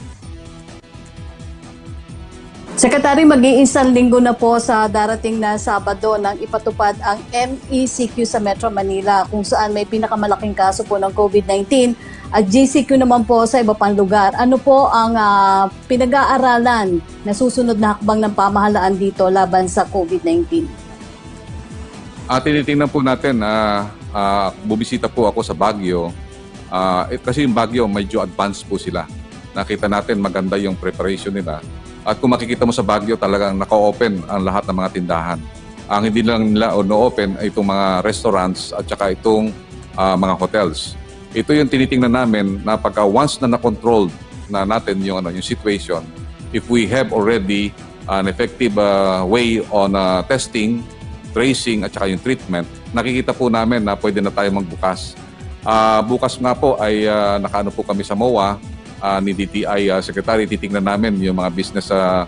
Secretary, mag-iisang linggo na po sa darating na Sabado nang ipatupad ang M E C Q sa Metro Manila kung saan may pinakamalaking kaso po ng COVID nineteen at G C Q naman po sa iba pang lugar. Ano po ang uh, pinag-aaralan na susunod na hakbang ng pamahalaan dito laban sa COVID nineteen? Uh, tinitingnan po natin na uh, uh, bubisita po ako sa Baguio. Uh, eh, kasi yung Baguio medyo advanced po sila. Nakita natin maganda yung preparation nila. At kung makikita mo sa Baguio, talagang naka-open ang lahat ng mga tindahan. Ang hindi lang nila no-open ay itong mga restaurants at saka itong uh, mga hotels. Ito yung tinitingnan namin na pagka once na na-control na natin yung, ano, yung situation, if we have already an effective uh, way on uh, testing, tracing at saka yung treatment, nakikita po namin na pwede na tayo magbukas. Uh, bukas nga po ay uh, nakaano po kami sa M O A uh, ni D T I uh, Secretary. Titingnan namin yung mga business uh,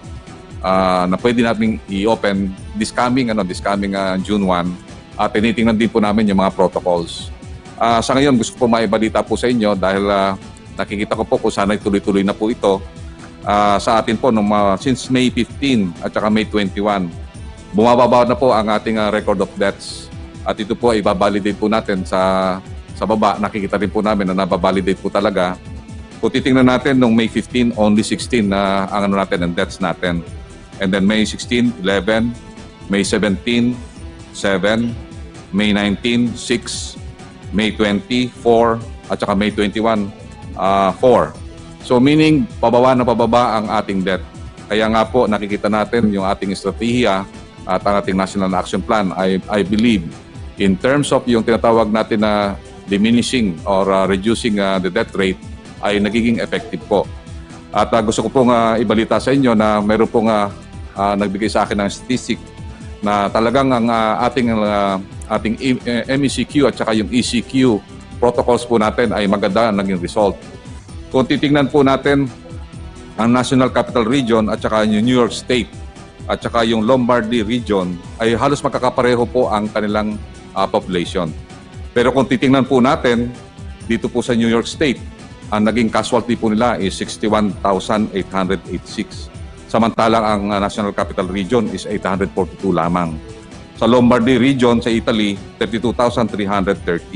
uh, na pwede natin i-open this coming, ano, this coming uh, June first. At uh, tinitingnan din po namin yung mga protocols. Uh, sa ngayon, gusto ko maibalita po sa inyo dahil uh, nakikita ko po kung sana tuloy-tuloy na po ito. Uh, sa atin po, nung, uh, since May fifteenth at saka May twenty-first, bumababa na po ang ating uh, record of deaths. At ito po ay ibabalidate po natin sa, sa baba. Nakikita rin po namin na nababalidate po talaga. Kung titingnan natin, nung May fifteenth, only sixteen na ang ano natin, ang deaths natin. And then May sixteenth, eleven, May seventeenth, seven, May nineteenth, six, May twentieth, four, at saka May twenty-first, uh, four. So meaning, pababa na pababa ang ating death. Kaya nga po, nakikita natin yung ating estratehiya at ang ating National Action Plan. I, I believe, in terms of yung tinatawag natin na diminishing or uh, reducing uh, the death rate, ay nagiging effective po. At uh, gusto ko pong uh, ibalita sa inyo na meron pong uh, uh, nagbigay sa akin ng statistic na talagang ang uh, ating uh, ating M E C Q at saka yung E C Q protocols po natin ay maganda ang naging result. Kung titingnan po natin ang National Capital Region at saka yung New York State at saka yung Lombardy region ay halos magkakapareho po ang kanilang uh, population. Pero kung titingnan po natin dito po sa New York State, ang naging casualty po nila is sixty-one thousand eight hundred eighty-six. Samantalang ang uh, National Capital Region is eight hundred forty-two lamang. Sa Lombardy region sa Italy, thirty-two thousand three hundred thirty.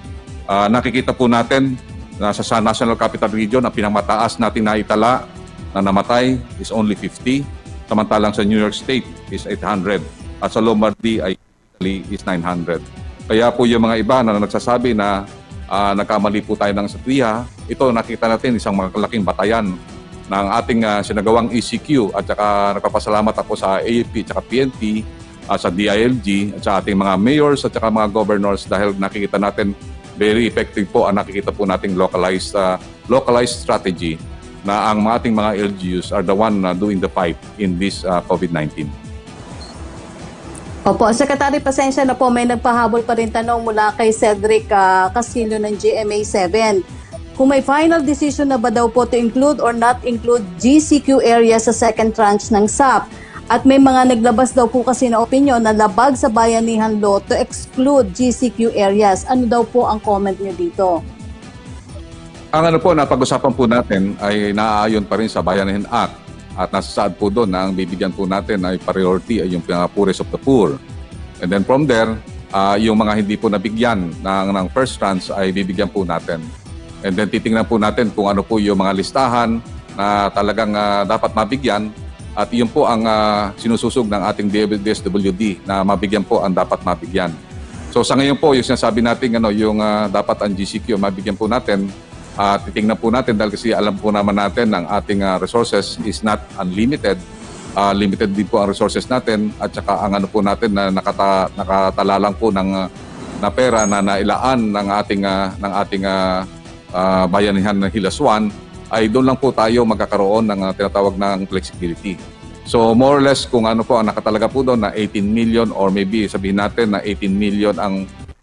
Uh, nakikita po natin na sa National Capital Region, ang pinamataas natin na itala na namatay is only fifty. Samantalang sa New York State is eight hundred at sa Lombardy ay Italy is nine hundred. Kaya po yung mga iba na nagsasabi na uh, nagkamali po tayo ng satriya, ito nakita natin isang malaking batayan ng ating uh, sinagawang E C Q at saka nagpapasalamat ako sa A F P at saka P N P, uh, sa D I L G at sa ating mga mayors at saka mga governors dahil nakikita natin very effective po ang nakikita po nating localized, uh, localized strategy na ang ating mga L G Us are the one uh, doing the fight in this uh, COVID nineteen. Opo, Secretary, pasensya na po, may nagpahabol pa rin tanong mula kay Cedric uh, Castillo ng G M A seven. Kung may final decision na ba daw po to include or not include G C Q area sa second tranche ng S A P? At may mga naglabas daw po kasi na opinion na labag sa bayanihan law to exclude G C Q areas. Ano daw po ang comment niyo dito? Ang ano po, napag-usapan po natin ay naaayon pa rin sa Bayanihan Act at nasasaad po doon na ang bibigyan po natin ay priority ay yung poorest of the poor. And then from there, uh, yung mga hindi po nabigyan ng, ng first tranche ay bibigyan po natin. And then titingnan po natin kung ano po yung mga listahan na talagang uh, dapat mabigyan at yun po ang uh, sinususog ng ating D S W D na mabigyan po ang dapat mabigyan. So sa ngayon po, yung sinasabi natin ano, yung uh, dapat ang G C Q mabigyan po natin, Uh, titingnan po natin dahil kasi alam po naman natin ng ating uh, resources is not unlimited. Uh, limited din po ang resources natin at saka ang ano po natin na nakata, nakatala lang po ng uh, na pera na nailaan ng ating uh, ng ating uh, uh, bayanihan ng Hilaswan ay doon lang po tayo magkakaroon ng uh, tinatawag ng flexibility. So more or less kung ano po ang nakatalaga po doon na eighteen million or maybe sabihin natin na eighteen million ang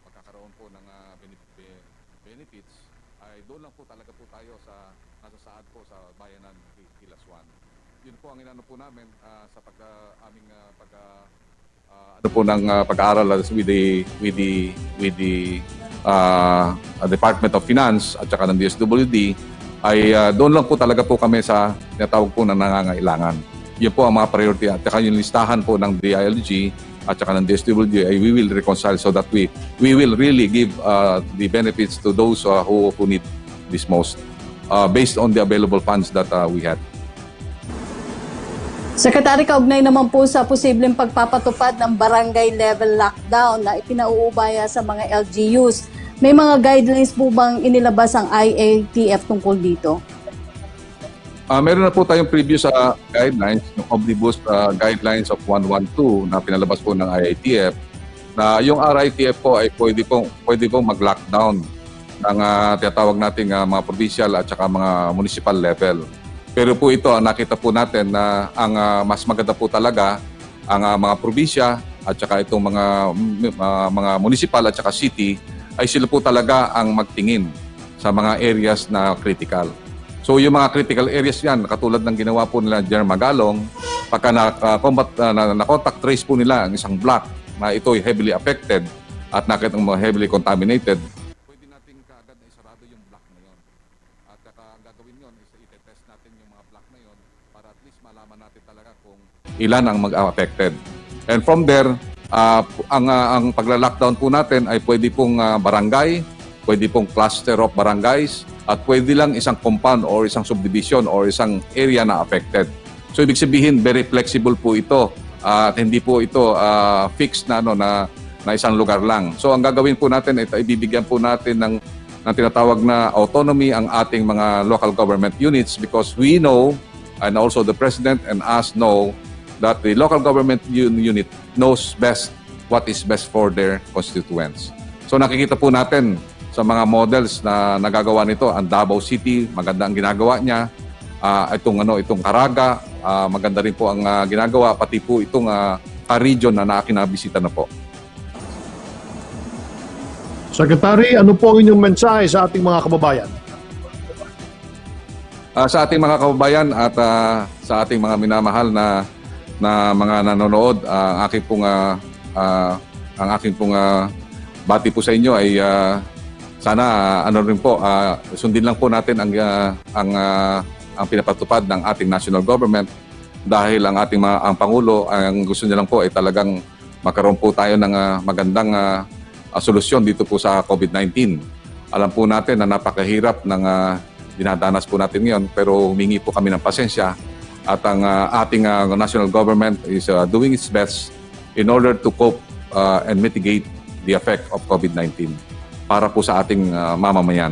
po ng uh, pag-aaral with the with the with the uh, Department of Finance at saka ng D S W D ay uh, doon lang po talaga po kami sa tinatawag po na nangangailangan. Yun po ang mga priority at saka yung listahan po ng D I L G at saka ng D S W D ay we will reconcile so that we we will really give uh, the benefits to those uh, who who need this most uh, based on the available funds that uh, we had. Secretary, kaugnay naman po sa posibleng pagpapatupad ng barangay level lockdown na ipinauubaya sa mga L G Us. May mga guidelines po bang inilabas ang I A T F tungkol dito? Uh, meron na po tayong previous uh, guidelines, yung omnibus uh, guidelines of one twelve na pinalabas po ng I A T F na yung R I T F po ay pwede pong, pwede pong mag-lockdown ng uh, tinatawag nating uh, mga provincial at saka mga municipal level. Pero po ito, nakita po natin na ang uh, mas maganda po talaga ang uh, mga probinsya at saka itong mga uh, mga municipal at saka city ay sila po talaga ang magtingin sa mga areas na critical. So yung mga critical areas yan, katulad ng ginawa po nila General Magalong, pagka na-combat, uh, na, na-contact trace po nila ang isang block na ito ay heavily affected at nakita ng mga heavily contaminated, pwede natin kaagad na isarado yung block na yon. At uh, ang gagawin yon is i-test natin yung mga block na yon para at least malaman natin talaga kung ilan ang mag-affected. And from there, uh, ang, uh, ang pagla-lockdown po natin ay pwede pong uh, barangay, pwede pong cluster of barangays, at pwede lang isang compound or isang subdivision or isang area na affected. So ibig sabihin, very flexible po ito uh, at hindi po ito uh, fixed na, ano, na, na isang lugar lang. So ang gagawin po natin, ito, ibibigyan po natin ng, ng tinatawag na autonomy ang ating mga local government units because we know, and also the President and us know, that the local government unit knows best what is best for their constituents. So nakikita po natin sa mga models na nagagawa nito, ang Davao City, maganda ang ginagawa niya. Uh, itong ano, itong Caraga, uh, maganda rin po ang uh, ginagawa, pati po itong uh, ka-region na nakinabisita na po. Secretary, ano po ang inyong mensahe sa ating mga kababayan? Uh, sa ating mga kababayan at uh, sa ating mga minamahal na na mga nanonood, uh, ang aking pong uh, uh, ang aking pong uh, bati po sa inyo ay uh, sana uh, ano rin po uh, sundin lang po natin ang uh, ang uh, ang pinapatupad ng ating national government dahil ang ating mga, ang pangulo ang gusto niya lang po ay talagang magkaroon po tayo ng uh, magandang uh, uh, solusyon dito po sa COVID nineteen. Alam po natin na napakahirap ng uh, dinadanas po natin ngayon pero humingi po kami ng pasensya at ang uh, ating uh, national government is uh, doing its best in order to cope uh, and mitigate the effect of COVID nineteen para po sa ating uh, mamamayan.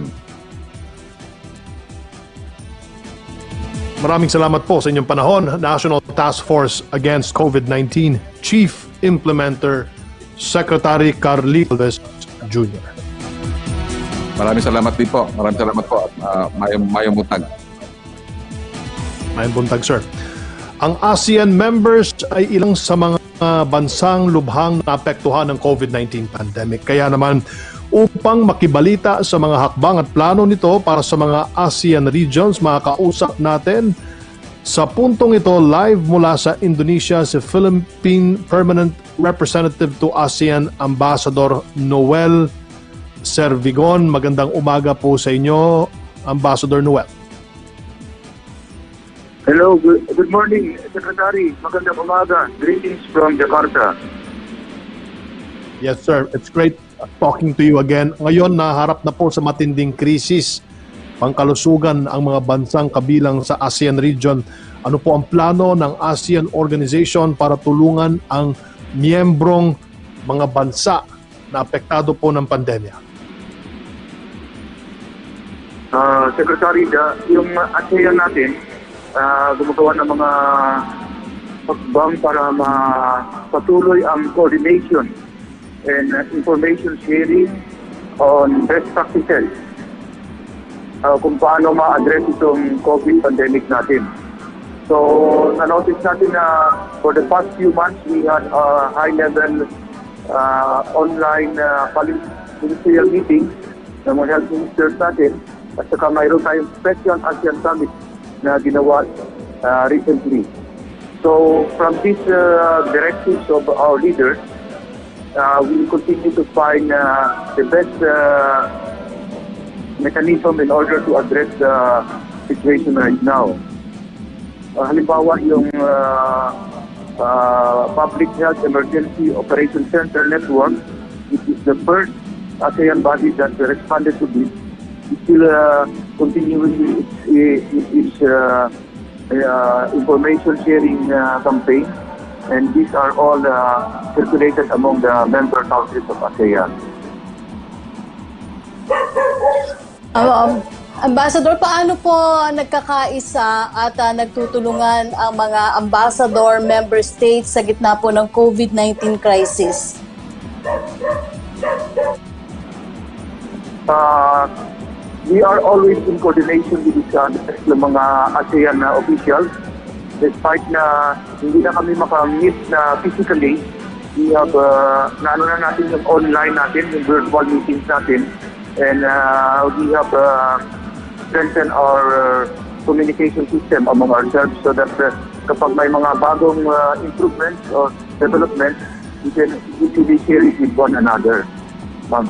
Maraming salamat po sa inyong panahon, National Task Force Against COVID nineteen Chief Implementer Secretary Carlitos Junior Maraming salamat din po. Maraming salamat po. Uh, mayong, mayong buntag. Mayong buntag, sir. Ang ASEAN members ay ilang sa mga bansang lubhang naapektuhan ng COVID nineteen pandemic. Kaya naman, upang makibalita sa mga hakbang at plano nito para sa mga ASEAN regions, makakausap natin sa puntong ito live mula sa Indonesia si Philippine Permanent Representative to ASEAN Ambassador Noel Servigon. Magandang umaga po sa inyo, Ambassador Noel. Hello, good, good morning, Secretary. Magandang umaga. Greetings from Jakarta. Yes, sir. It's great talking to you again. Ngayon, naharap na po sa matinding krisis, pangkalusugan ang mga bansang kabilang sa ASEAN region. Ano po ang plano ng ASEAN Organization para tulungan ang miyembrong mga bansa na apektado po ng pandemya? Uh, Secretary, da, yung ASEAN natin, uh, gumagawa ng mga hakbang para mapatuloy ang coordination and uh, information sharing on best practices uh, kung paano ma-address itong COVID pandemic natin. So, na-notice natin na for the past few months, we had a high-level uh, online uh, ministerial meeting ng mga health ministers natin at saka mayroon tayong special ASEAN Summit na ginawa uh, recently. So, from these uh, directives of our leaders, Uh, we will continue to find uh, the best uh, mechanism in order to address the situation right now. Uh, halimbawa, yung uh, uh, Public Health Emergency Operation Center Network, which is the first ASEAN body that responded to this, is still uh, continuing its, its uh, uh, information sharing uh, campaign. And these are all uh, circulated among the member countries of ASEAN. Um, um, Ambassador, paano po nagkakaisa at uh, nagtutulungan ang mga ambassador member states sa gitna po ng COVID nineteen crisis? Uh, we are always in coordination with each other, ng mga ASEAN uh, officials. Despite na hindi na kami makamit na physically, We have, uh, naano na natin yung online natin, yung virtual meetings natin, and uh, we have uh, strengthened our uh, communication system among ourselves so that uh, kapag may mga bagong uh, improvements or developments, we can easily share it with one another. Ma'am.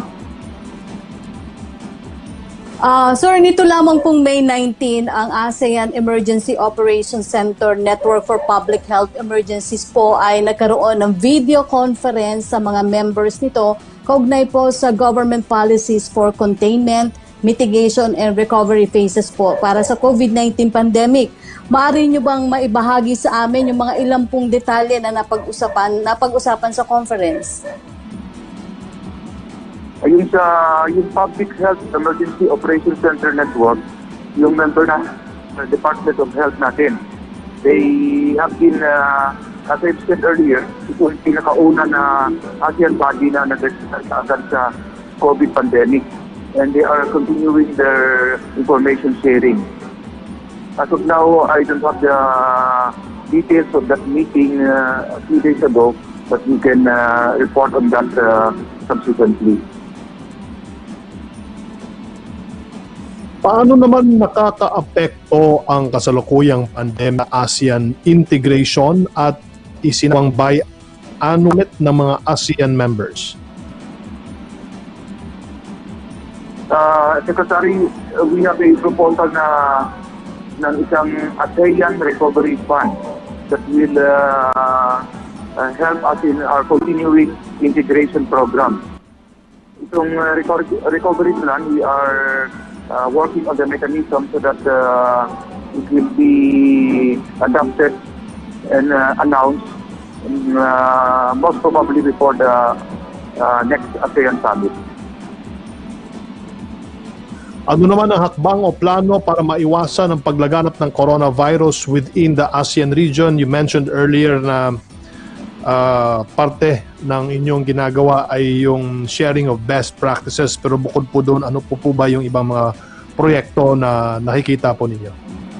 Uh, sir, nito lamang pong May nineteenth, ang ASEAN Emergency Operations Center Network for Public Health Emergencies po ay nagkaroon ng video conference sa mga members nito kaugnay po sa government policies for containment, mitigation, and recovery phases po para sa COVID nineteen pandemic. Maaari nyo bang maibahagi sa amin yung mga ilang pong detalye na napag-usapan, napag-usapan sa conference? Ayun sa yung Public Health Emergency Operations Center Network, yung member na sa Department of Health natin, they have been, uh, as I've said earlier, ito yung pinakauna na ASEAN body na nag-exercise agad sa COVID pandemic. And they are continuing their information sharing. As of now, I don't have the details of that meeting uh, a few days ago, but we can uh, report on that uh, subsequently. Paano naman nakaka-apekto ang kasalukuyang pandemya ASEAN integration at isinawang by anumit ng mga ASEAN members? Uh, Secretary, uh, we have a proposal na ng isang ASEAN Recovery Fund that will uh, uh, help us in our continuing integration program. Itong uh, recovery, recovery plan, we are uh, working on the mechanism so that uh, it will be adopted and uh, announced um, uh, most probably before the uh, next ASEAN Summit. Ano naman ang hakbang o plano para maiwasan ang paglaganap ng coronavirus within the ASEAN region? You mentioned earlier na uh, parte ng inyong ginagawa ay yung sharing of best practices, pero bukod po doon, ano po po ba yung ibang mga proyekto na nakikita po ninyo?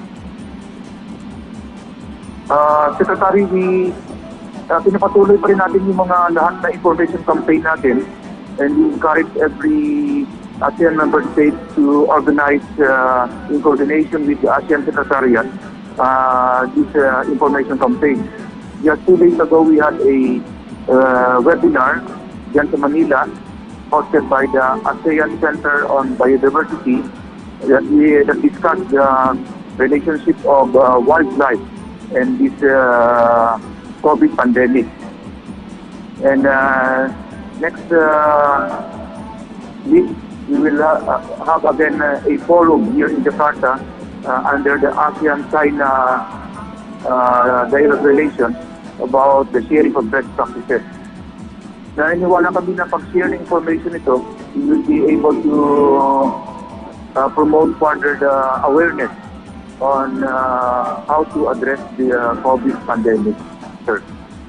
Uh, Secretary, we, uh, pinapatuloy pa rin natin yung mga lahat na information campaign natin, and we encourage every ASEAN member states to organize uh, in coordination with the ASEAN Secretariat uh, this uh, information campaign. Just two days ago, we had a uh, webinar dyan sa Manila hosted by the ASEAN Center on Biodiversity that, we, that discussed the relationship of uh, wildlife and this uh, COVID pandemic. And uh, next uh, week, we will uh, have again uh, a forum here in Jakarta uh, under the ASEAN-China uh, dialogue relations about the sharing of best practices. Naniniwala kami na pag-share ng information ito, we will be able to uh, promote further the awareness on uh, how to address the uh, COVID pandemic. Sir.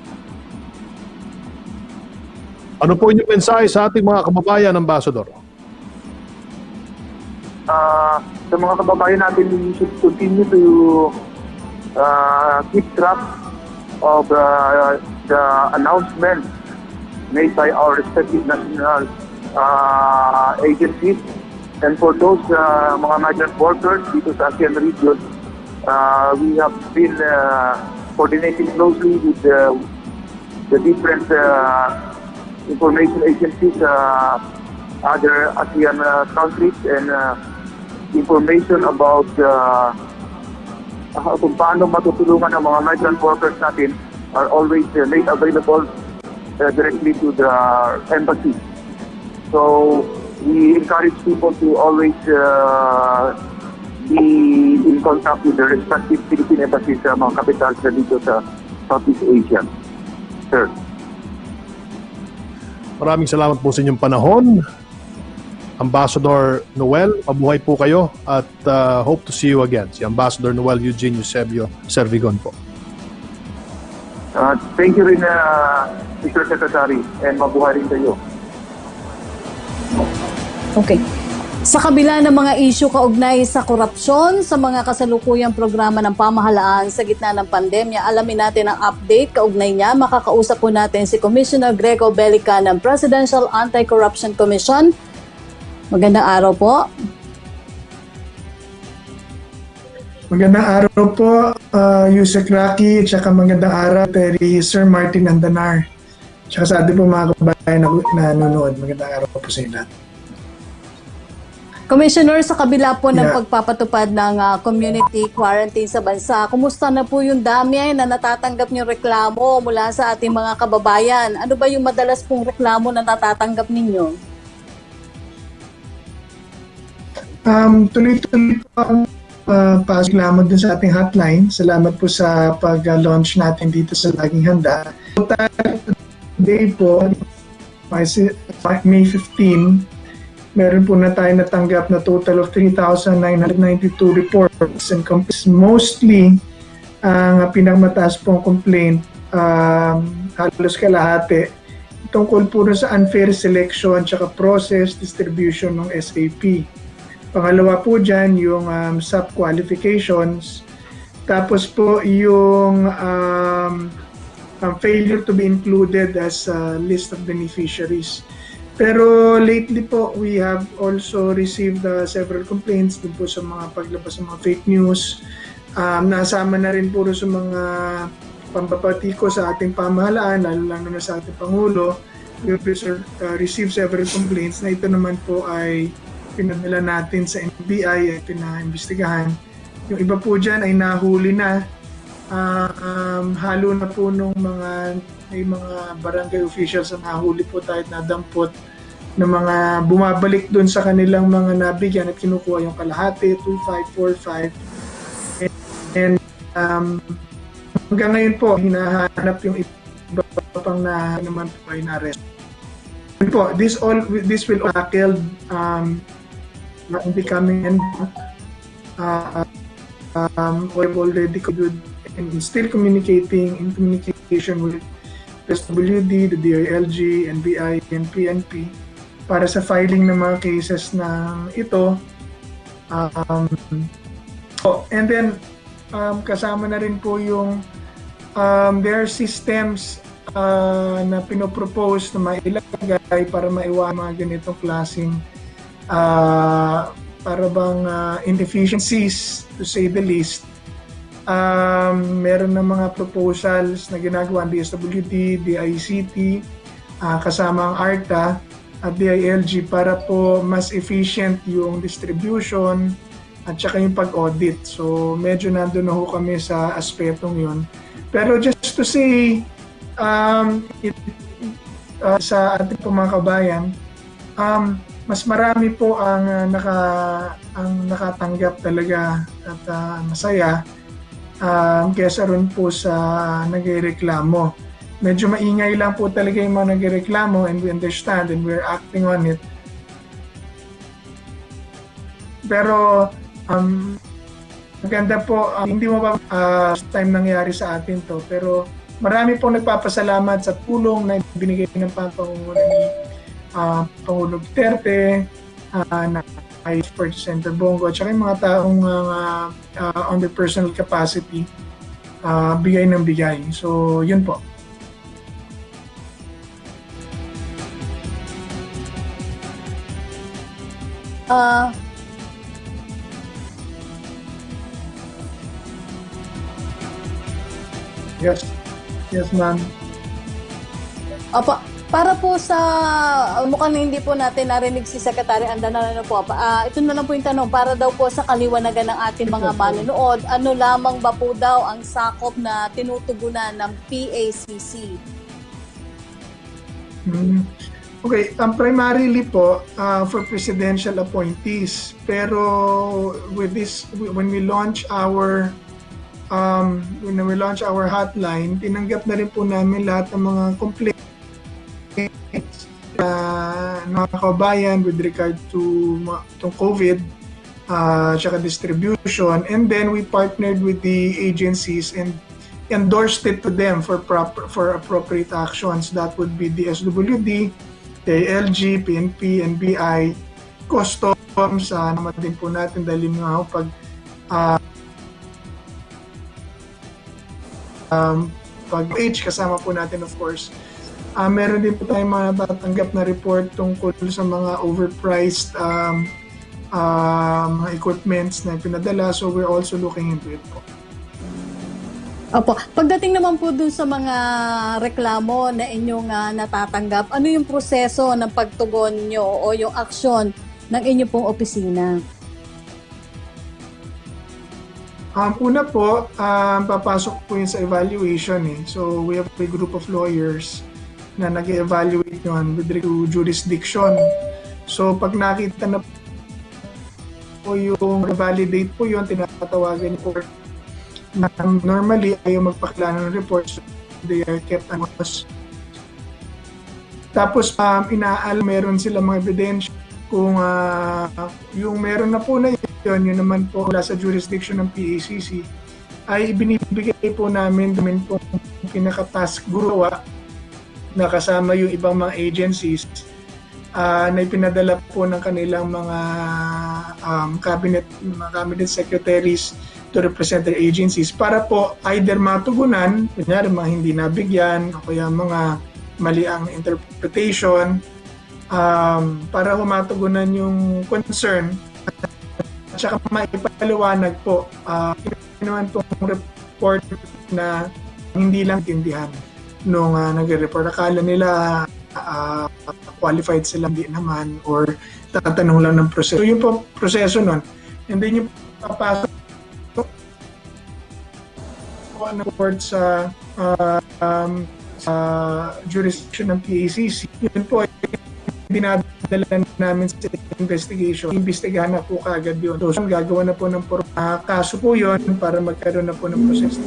Ano po inyong mensahe sa ating mga kababayan, Ambassador? Uh, sa mga kababayan natin, we should continue to uh, keep track of uh, the announcements made by our respective national uh, agencies. And for those uh, mga migrant workers dito sa ASEAN region, uh, we have been uh, coordinating closely with uh, the different uh, information agencies, uh, other ASEAN uh, countries, and uh, information about uh, uh, kung paano matutulungan ng mga migrant workers natin are always uh, made available uh, directly to the embassy. So we encourage people to always uh, be in contact with the respective Philippine embassies sa mga capitals na dito sa Southeast Asia. Sir. Maraming salamat po sa inyong panahon. Ambassador Noel, mabuhay po kayo at uh, hope to see you again. Si Ambassador Noel Eugene Eusebio Servigon po. Uh, thank you rin, uh, Mister Secretary, and mabuhay rin kayo. Okay. Sa kabila ng mga isyu kaugnay sa korupsyon sa mga kasalukuyang programa ng pamahalaan sa gitna ng pandemya, alamin natin ang update kaugnay niya. Makakausap po natin si Commissioner Greco Belica ng Presidential Anti-Corruption Commission. Magandang araw po. Magandang araw po, uh, Yusek Rocky, at saka magandang araw kay Sir Martin Andanar. At saka sa ating po mga kababayan na nanonood, magandang araw po sa ilan. Commissioner, sa kabila po ng Yeah. pagpapatupad ng uh, community quarantine sa bansa, kumusta na po yung dami na natatanggap niyong reklamo mula sa ating mga kababayan? Ano ba yung madalas pong reklamo na natatanggap ninyo? Um, tuloy-tuloy po ang uh, pareklamo din sa ating hotline. Salamat po sa pag-launch natin dito sa Laging Handa. Today po, May fifteenth, meron po na tayo natanggap na total of three thousand nine hundred ninety-two reports and complaints. Mostly, ang pinakamataas pong complaint, um, halos kalahati, tungkol po sa unfair selection tsaka process distribution ng S A P. Pangalawa po dyan, yung um, sub-qualifications. Tapos po yung um, um, failure to be included as a list of beneficiaries. Pero lately po, we have also received uh, several complaints dun po sa mga paglabas ng mga fake news. Um, nasama na rin po sa mga pampapatiko sa ating pamahalaan, lalo lang na sa ating Pangulo. We have uh, received several complaints na ito naman po ay pinadala natin sa N B I at pinaimbestigahan. Yung iba po dyan ay nahuli na. Uh, um, halo na po nung mga may mga barangay officials na nahuli po tayo at nadampot na mga bumabalik doon sa kanilang mga nabigyan at kinukuha yung kalahati, two five four five. And, and um, hanggang ngayon po, hinahanap yung iba pang na naman po ay na-arrest. Po, this, all, this will all tackled um, in the coming end. Uh, um, we've already good and still communicating in communication with S W D, the D I L G, N B I, and P N P para sa filing ng mga cases ng ito. Um, oh, and then, um, kasama na rin po yung um, there are systems uh, na pinopropose na mailagay para maiwasan mga ganitong klaseng uh, para bang uh, inefficiencies, to say the least. Um, meron na mga proposals na ginagawa ng D S W D, D I C T, uh, kasama ang ARTA at D I L G para po mas efficient yung distribution at saka yung pag-audit. So medyo nandun na ho kami sa aspetong yun. Pero just to say, um, it, uh, sa ating po mga kabayan, um, mas marami po ang, uh, naka, ang nakatanggap talaga at uh, masaya Um, kesa ron po sa nagreklamo. Medyo maingay lang po talaga yung mga nagreklamo and we understand and we're acting on it. Pero um, maganda po, um, hindi mo pa uh, time nangyari sa atin to, pero marami po nagpapasalamat sa tulong na binigay ng Pangulo ni uh, Pangulo Duterte, uh, na ay for Senator Bongo at saka yung mga taong uh, uh, on their personal capacity uh, bigay ng bigay. So yun po. Uh, yes. Yes, ma'am. Apa, para po sa, uh, mukhang hindi po natin narinig si Secretary Andanar, ano po, uh, ito na lang po yung tanong, para daw po sa kaliwanagan ng ating mga manonood, ano lamang ba po daw ang sakop na tinutugunan ng P A C C? Hmm. Okay, um, primarily po uh, for presidential appointees, pero with this, when we launch our um, when we launch our hotline, tinanggap na rin po namin lahat ng mga complaints Uh, mga kabayan with regard to, to COVID uh, tsaka distribution, and then we partnered with the agencies and endorsed it to them for proper for appropriate actions. That would be the S W D, the D I L G, P N P, and B I, Customs, sa naman din po natin dahil nga ho pag uh, um, pag age kasama po natin of course. Uh, meron din po tayong mga natatanggap na report tungkol sa mga overpriced um, uh, mga equipments na pinadala, so we're also looking into it po. Opo. Pagdating naman po dun sa mga reklamo na inyong uh, natatanggap, ano yung proseso ng pagtugon nyo o yung aksyon ng inyong pong opisina? Um, una po, um, papasok po yun sa evaluation. Eh. So we have a group of lawyers na nag-evaluate yun with regard to jurisdiction. So pag nakita na po yung validate po yun, tinatawagan po na normally ayaw magpakilala ng reports, they are kept anonymous. Tapos um, inaal, meron sila mga ebidensya kung uh, yung meron na po na yun, yun naman po mula sa jurisdiction ng P A C C ay binibigay po namin namin po pinaka-task guruwa na kasama yung ibang mga agencies uh, na ipinadala po ng kanilang mga um, cabinet, mga cabinet secretaries to represent their agencies para po either matugunan, kunyari mga hindi nabigyan o kaya mga mali ang interpretation um, para humatugunan yung concern at saka maipaliwanag po uh, naman pong report na hindi lang tindihan nung uh, nag-report. Akala nila uh, qualified sila, hindi naman, or tatanong lang ng proseso. So yung po proseso nun, and then yung papasok ng report sa uh, um, sa jurisdiction ng P A C C. Yun po ay dinadala namin sa investigation. Imbestigahan na po kaagad yun. So, gagawa na po ng uh, kaso po yun para magkaroon na po ng process.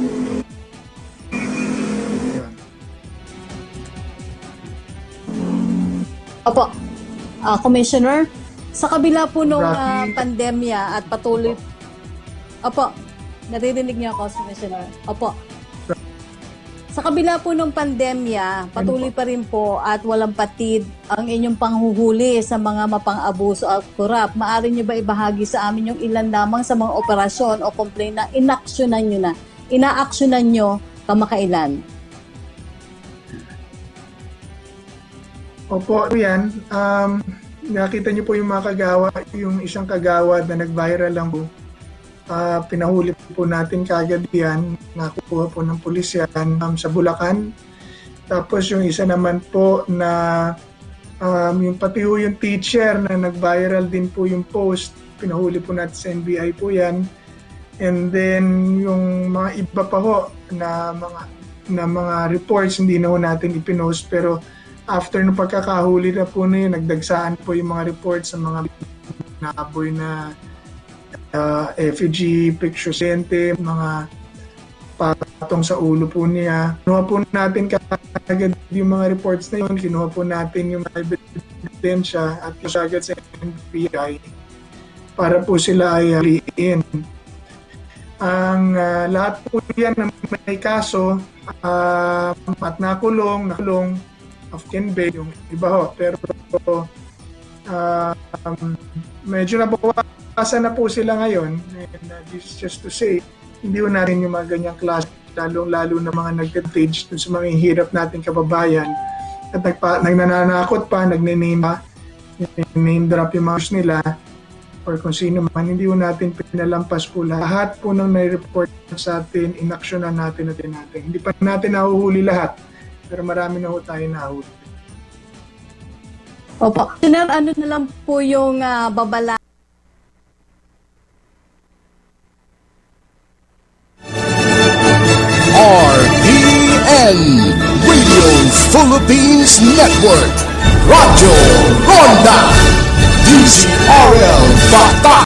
Opo, uh, Commissioner, sa kabila po nung uh, pandemya at patuloy... Opo, naririnig niyo ako, Commissioner. Opo. Sa kabila po ng pandemya, patuloy pa rin po at walang patid ang inyong panghuhuli sa mga mapang-abuso at korap. Maaari niyo ba ibahagi sa amin yung ilan lamang sa mga operasyon o complaint na inaksyonan niyo na, inaaksyonan niyo kamakailan? Opo, yan. Um, nakita niyo po yung mga kagawa, yung isang kagawad na nag-viral lang po. Uh, pinahuli po natin kagad yan, nakukuha po ng pulisyan um, sa Bulacan. Tapos yung isa naman po na um, yung pati po yung teacher na nag-viral din po yung post, pinahuli po natin sa N B I po yan. And then yung mga iba pa ho na mga, na mga reports hindi na ho natin ipinost, pero after ng pagkakahuli na po na yun, nagdagsaan po yung mga reports sa mga naboy na Uh, effigy, picture sente, mga patong sa ulo po niya. Kinuha po natin kagad yung mga reports na yun, kinuha po natin yung mga ebidensya at kasagad sa N B I para po sila ay haliin. Ang uh, lahat po yan na may kaso uh, at nakulong, nakulong of Kenbay, yung iba ho. Pero uh, um, medyo nabawa Asa na po sila ngayon, and uh, this is just to say, hindi ko natin yung mga ganyang klase, lalong-lalo na mga nag-page dun sa mga hirap nating kababayan at nagpa, nagnananakot pa, nagne-name pa, name drop yung mga nila or kung sino man, hindi ko natin pinalampas po lahat po nang nai-report sa atin, inaksyonan natin natin natin. Hindi pa natin nahuhuli lahat, pero marami na ho tayo nahuhuli. Opo. Siner, ano na lang po yung uh, babala R P N Radio Philippines Network Radyo Ronda D Z R L Bata